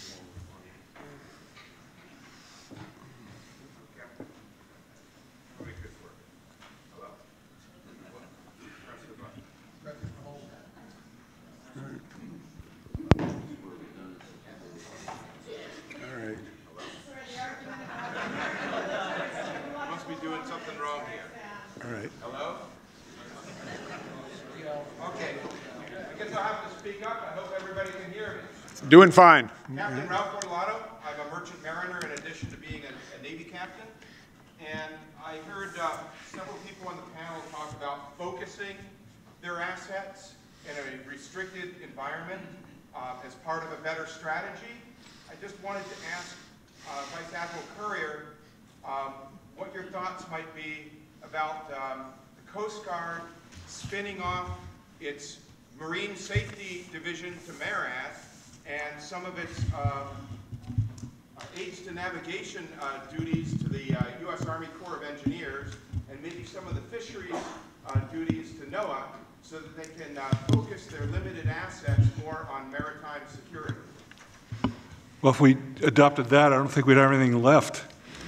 Speaker 1: Doing fine.
Speaker 11: Captain Ralph Bortolato. I'm a merchant mariner in addition to being a, a Navy captain. And I heard uh, several people on the panel talk about focusing their assets in a restricted environment uh, as part of a better strategy. I just wanted to ask uh, Vice Admiral Currier um, what your thoughts might be about um, the Coast Guard spinning off its Marine Safety Division to MARAD, and some of its uh, uh, aids to navigation uh, duties to the uh, U S Army Corps of Engineers, and maybe some of the fisheries uh, duties to NOAA, so that they can uh, focus their limited assets more on maritime security.
Speaker 2: Well, if we adopted that, I don't think we'd have anything left.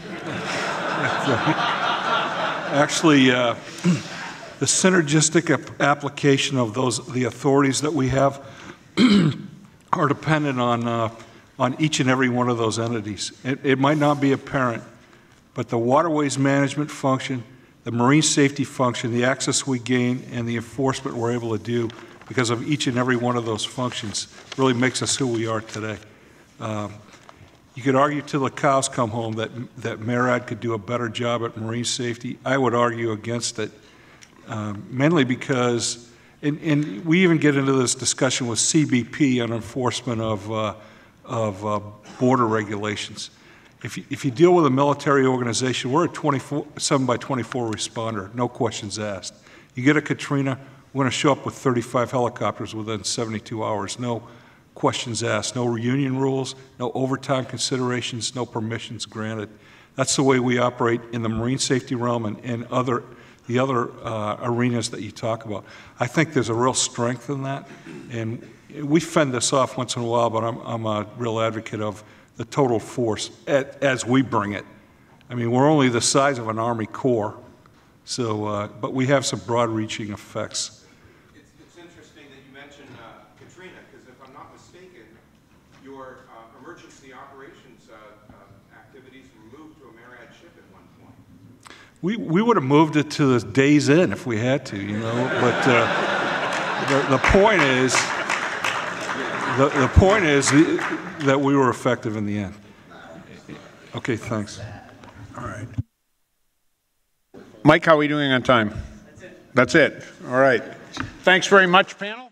Speaker 2: Actually, uh, the synergistic ap application of those, the authorities that we have are dependent on, uh, on each and every one of those entities. It, it might not be apparent, but the waterways management function, the marine safety function, the access we gain, and the enforcement we're able to do because of each and every one of those functions really makes us who we are today. Um, you could argue till the cows come home that, that MARAD could do a better job at marine safety. I would argue against it, um, mainly because And, and we even get into this discussion with C B P on enforcement of, uh, of uh, border regulations. If you, if you deal with a military organization, we're a twenty-four, seven by twenty-four responder, no questions asked. You get a Katrina, we're going to show up with thirty-five helicopters within seventy-two hours, no questions asked, no reunion rules, no overtime considerations, no permissions granted. That's the way we operate in the marine safety realm and, and other the other uh, arenas that you talk about. I think there's a real strength in that, and we fend this off once in a while, but I'm, I'm a real advocate of the total force at, as we bring it. I mean, we're only the size of an Army Corps, so, uh, but we have some broad-reaching effects.
Speaker 11: It's, it's interesting that you mentioned uh, Katrina, because if I'm not mistaken, your uh, emergency operations uh, uh, activities were moved to a MARAD ship at one point.
Speaker 2: We, we would have moved it to the Days Inn if we had to, you know, but uh, the, the point is, the, the point is that we were effective in the end. Okay, thanks.
Speaker 1: All right. Mike, how are we doing on time? That's it. That's it. All right. Thanks very much, panel.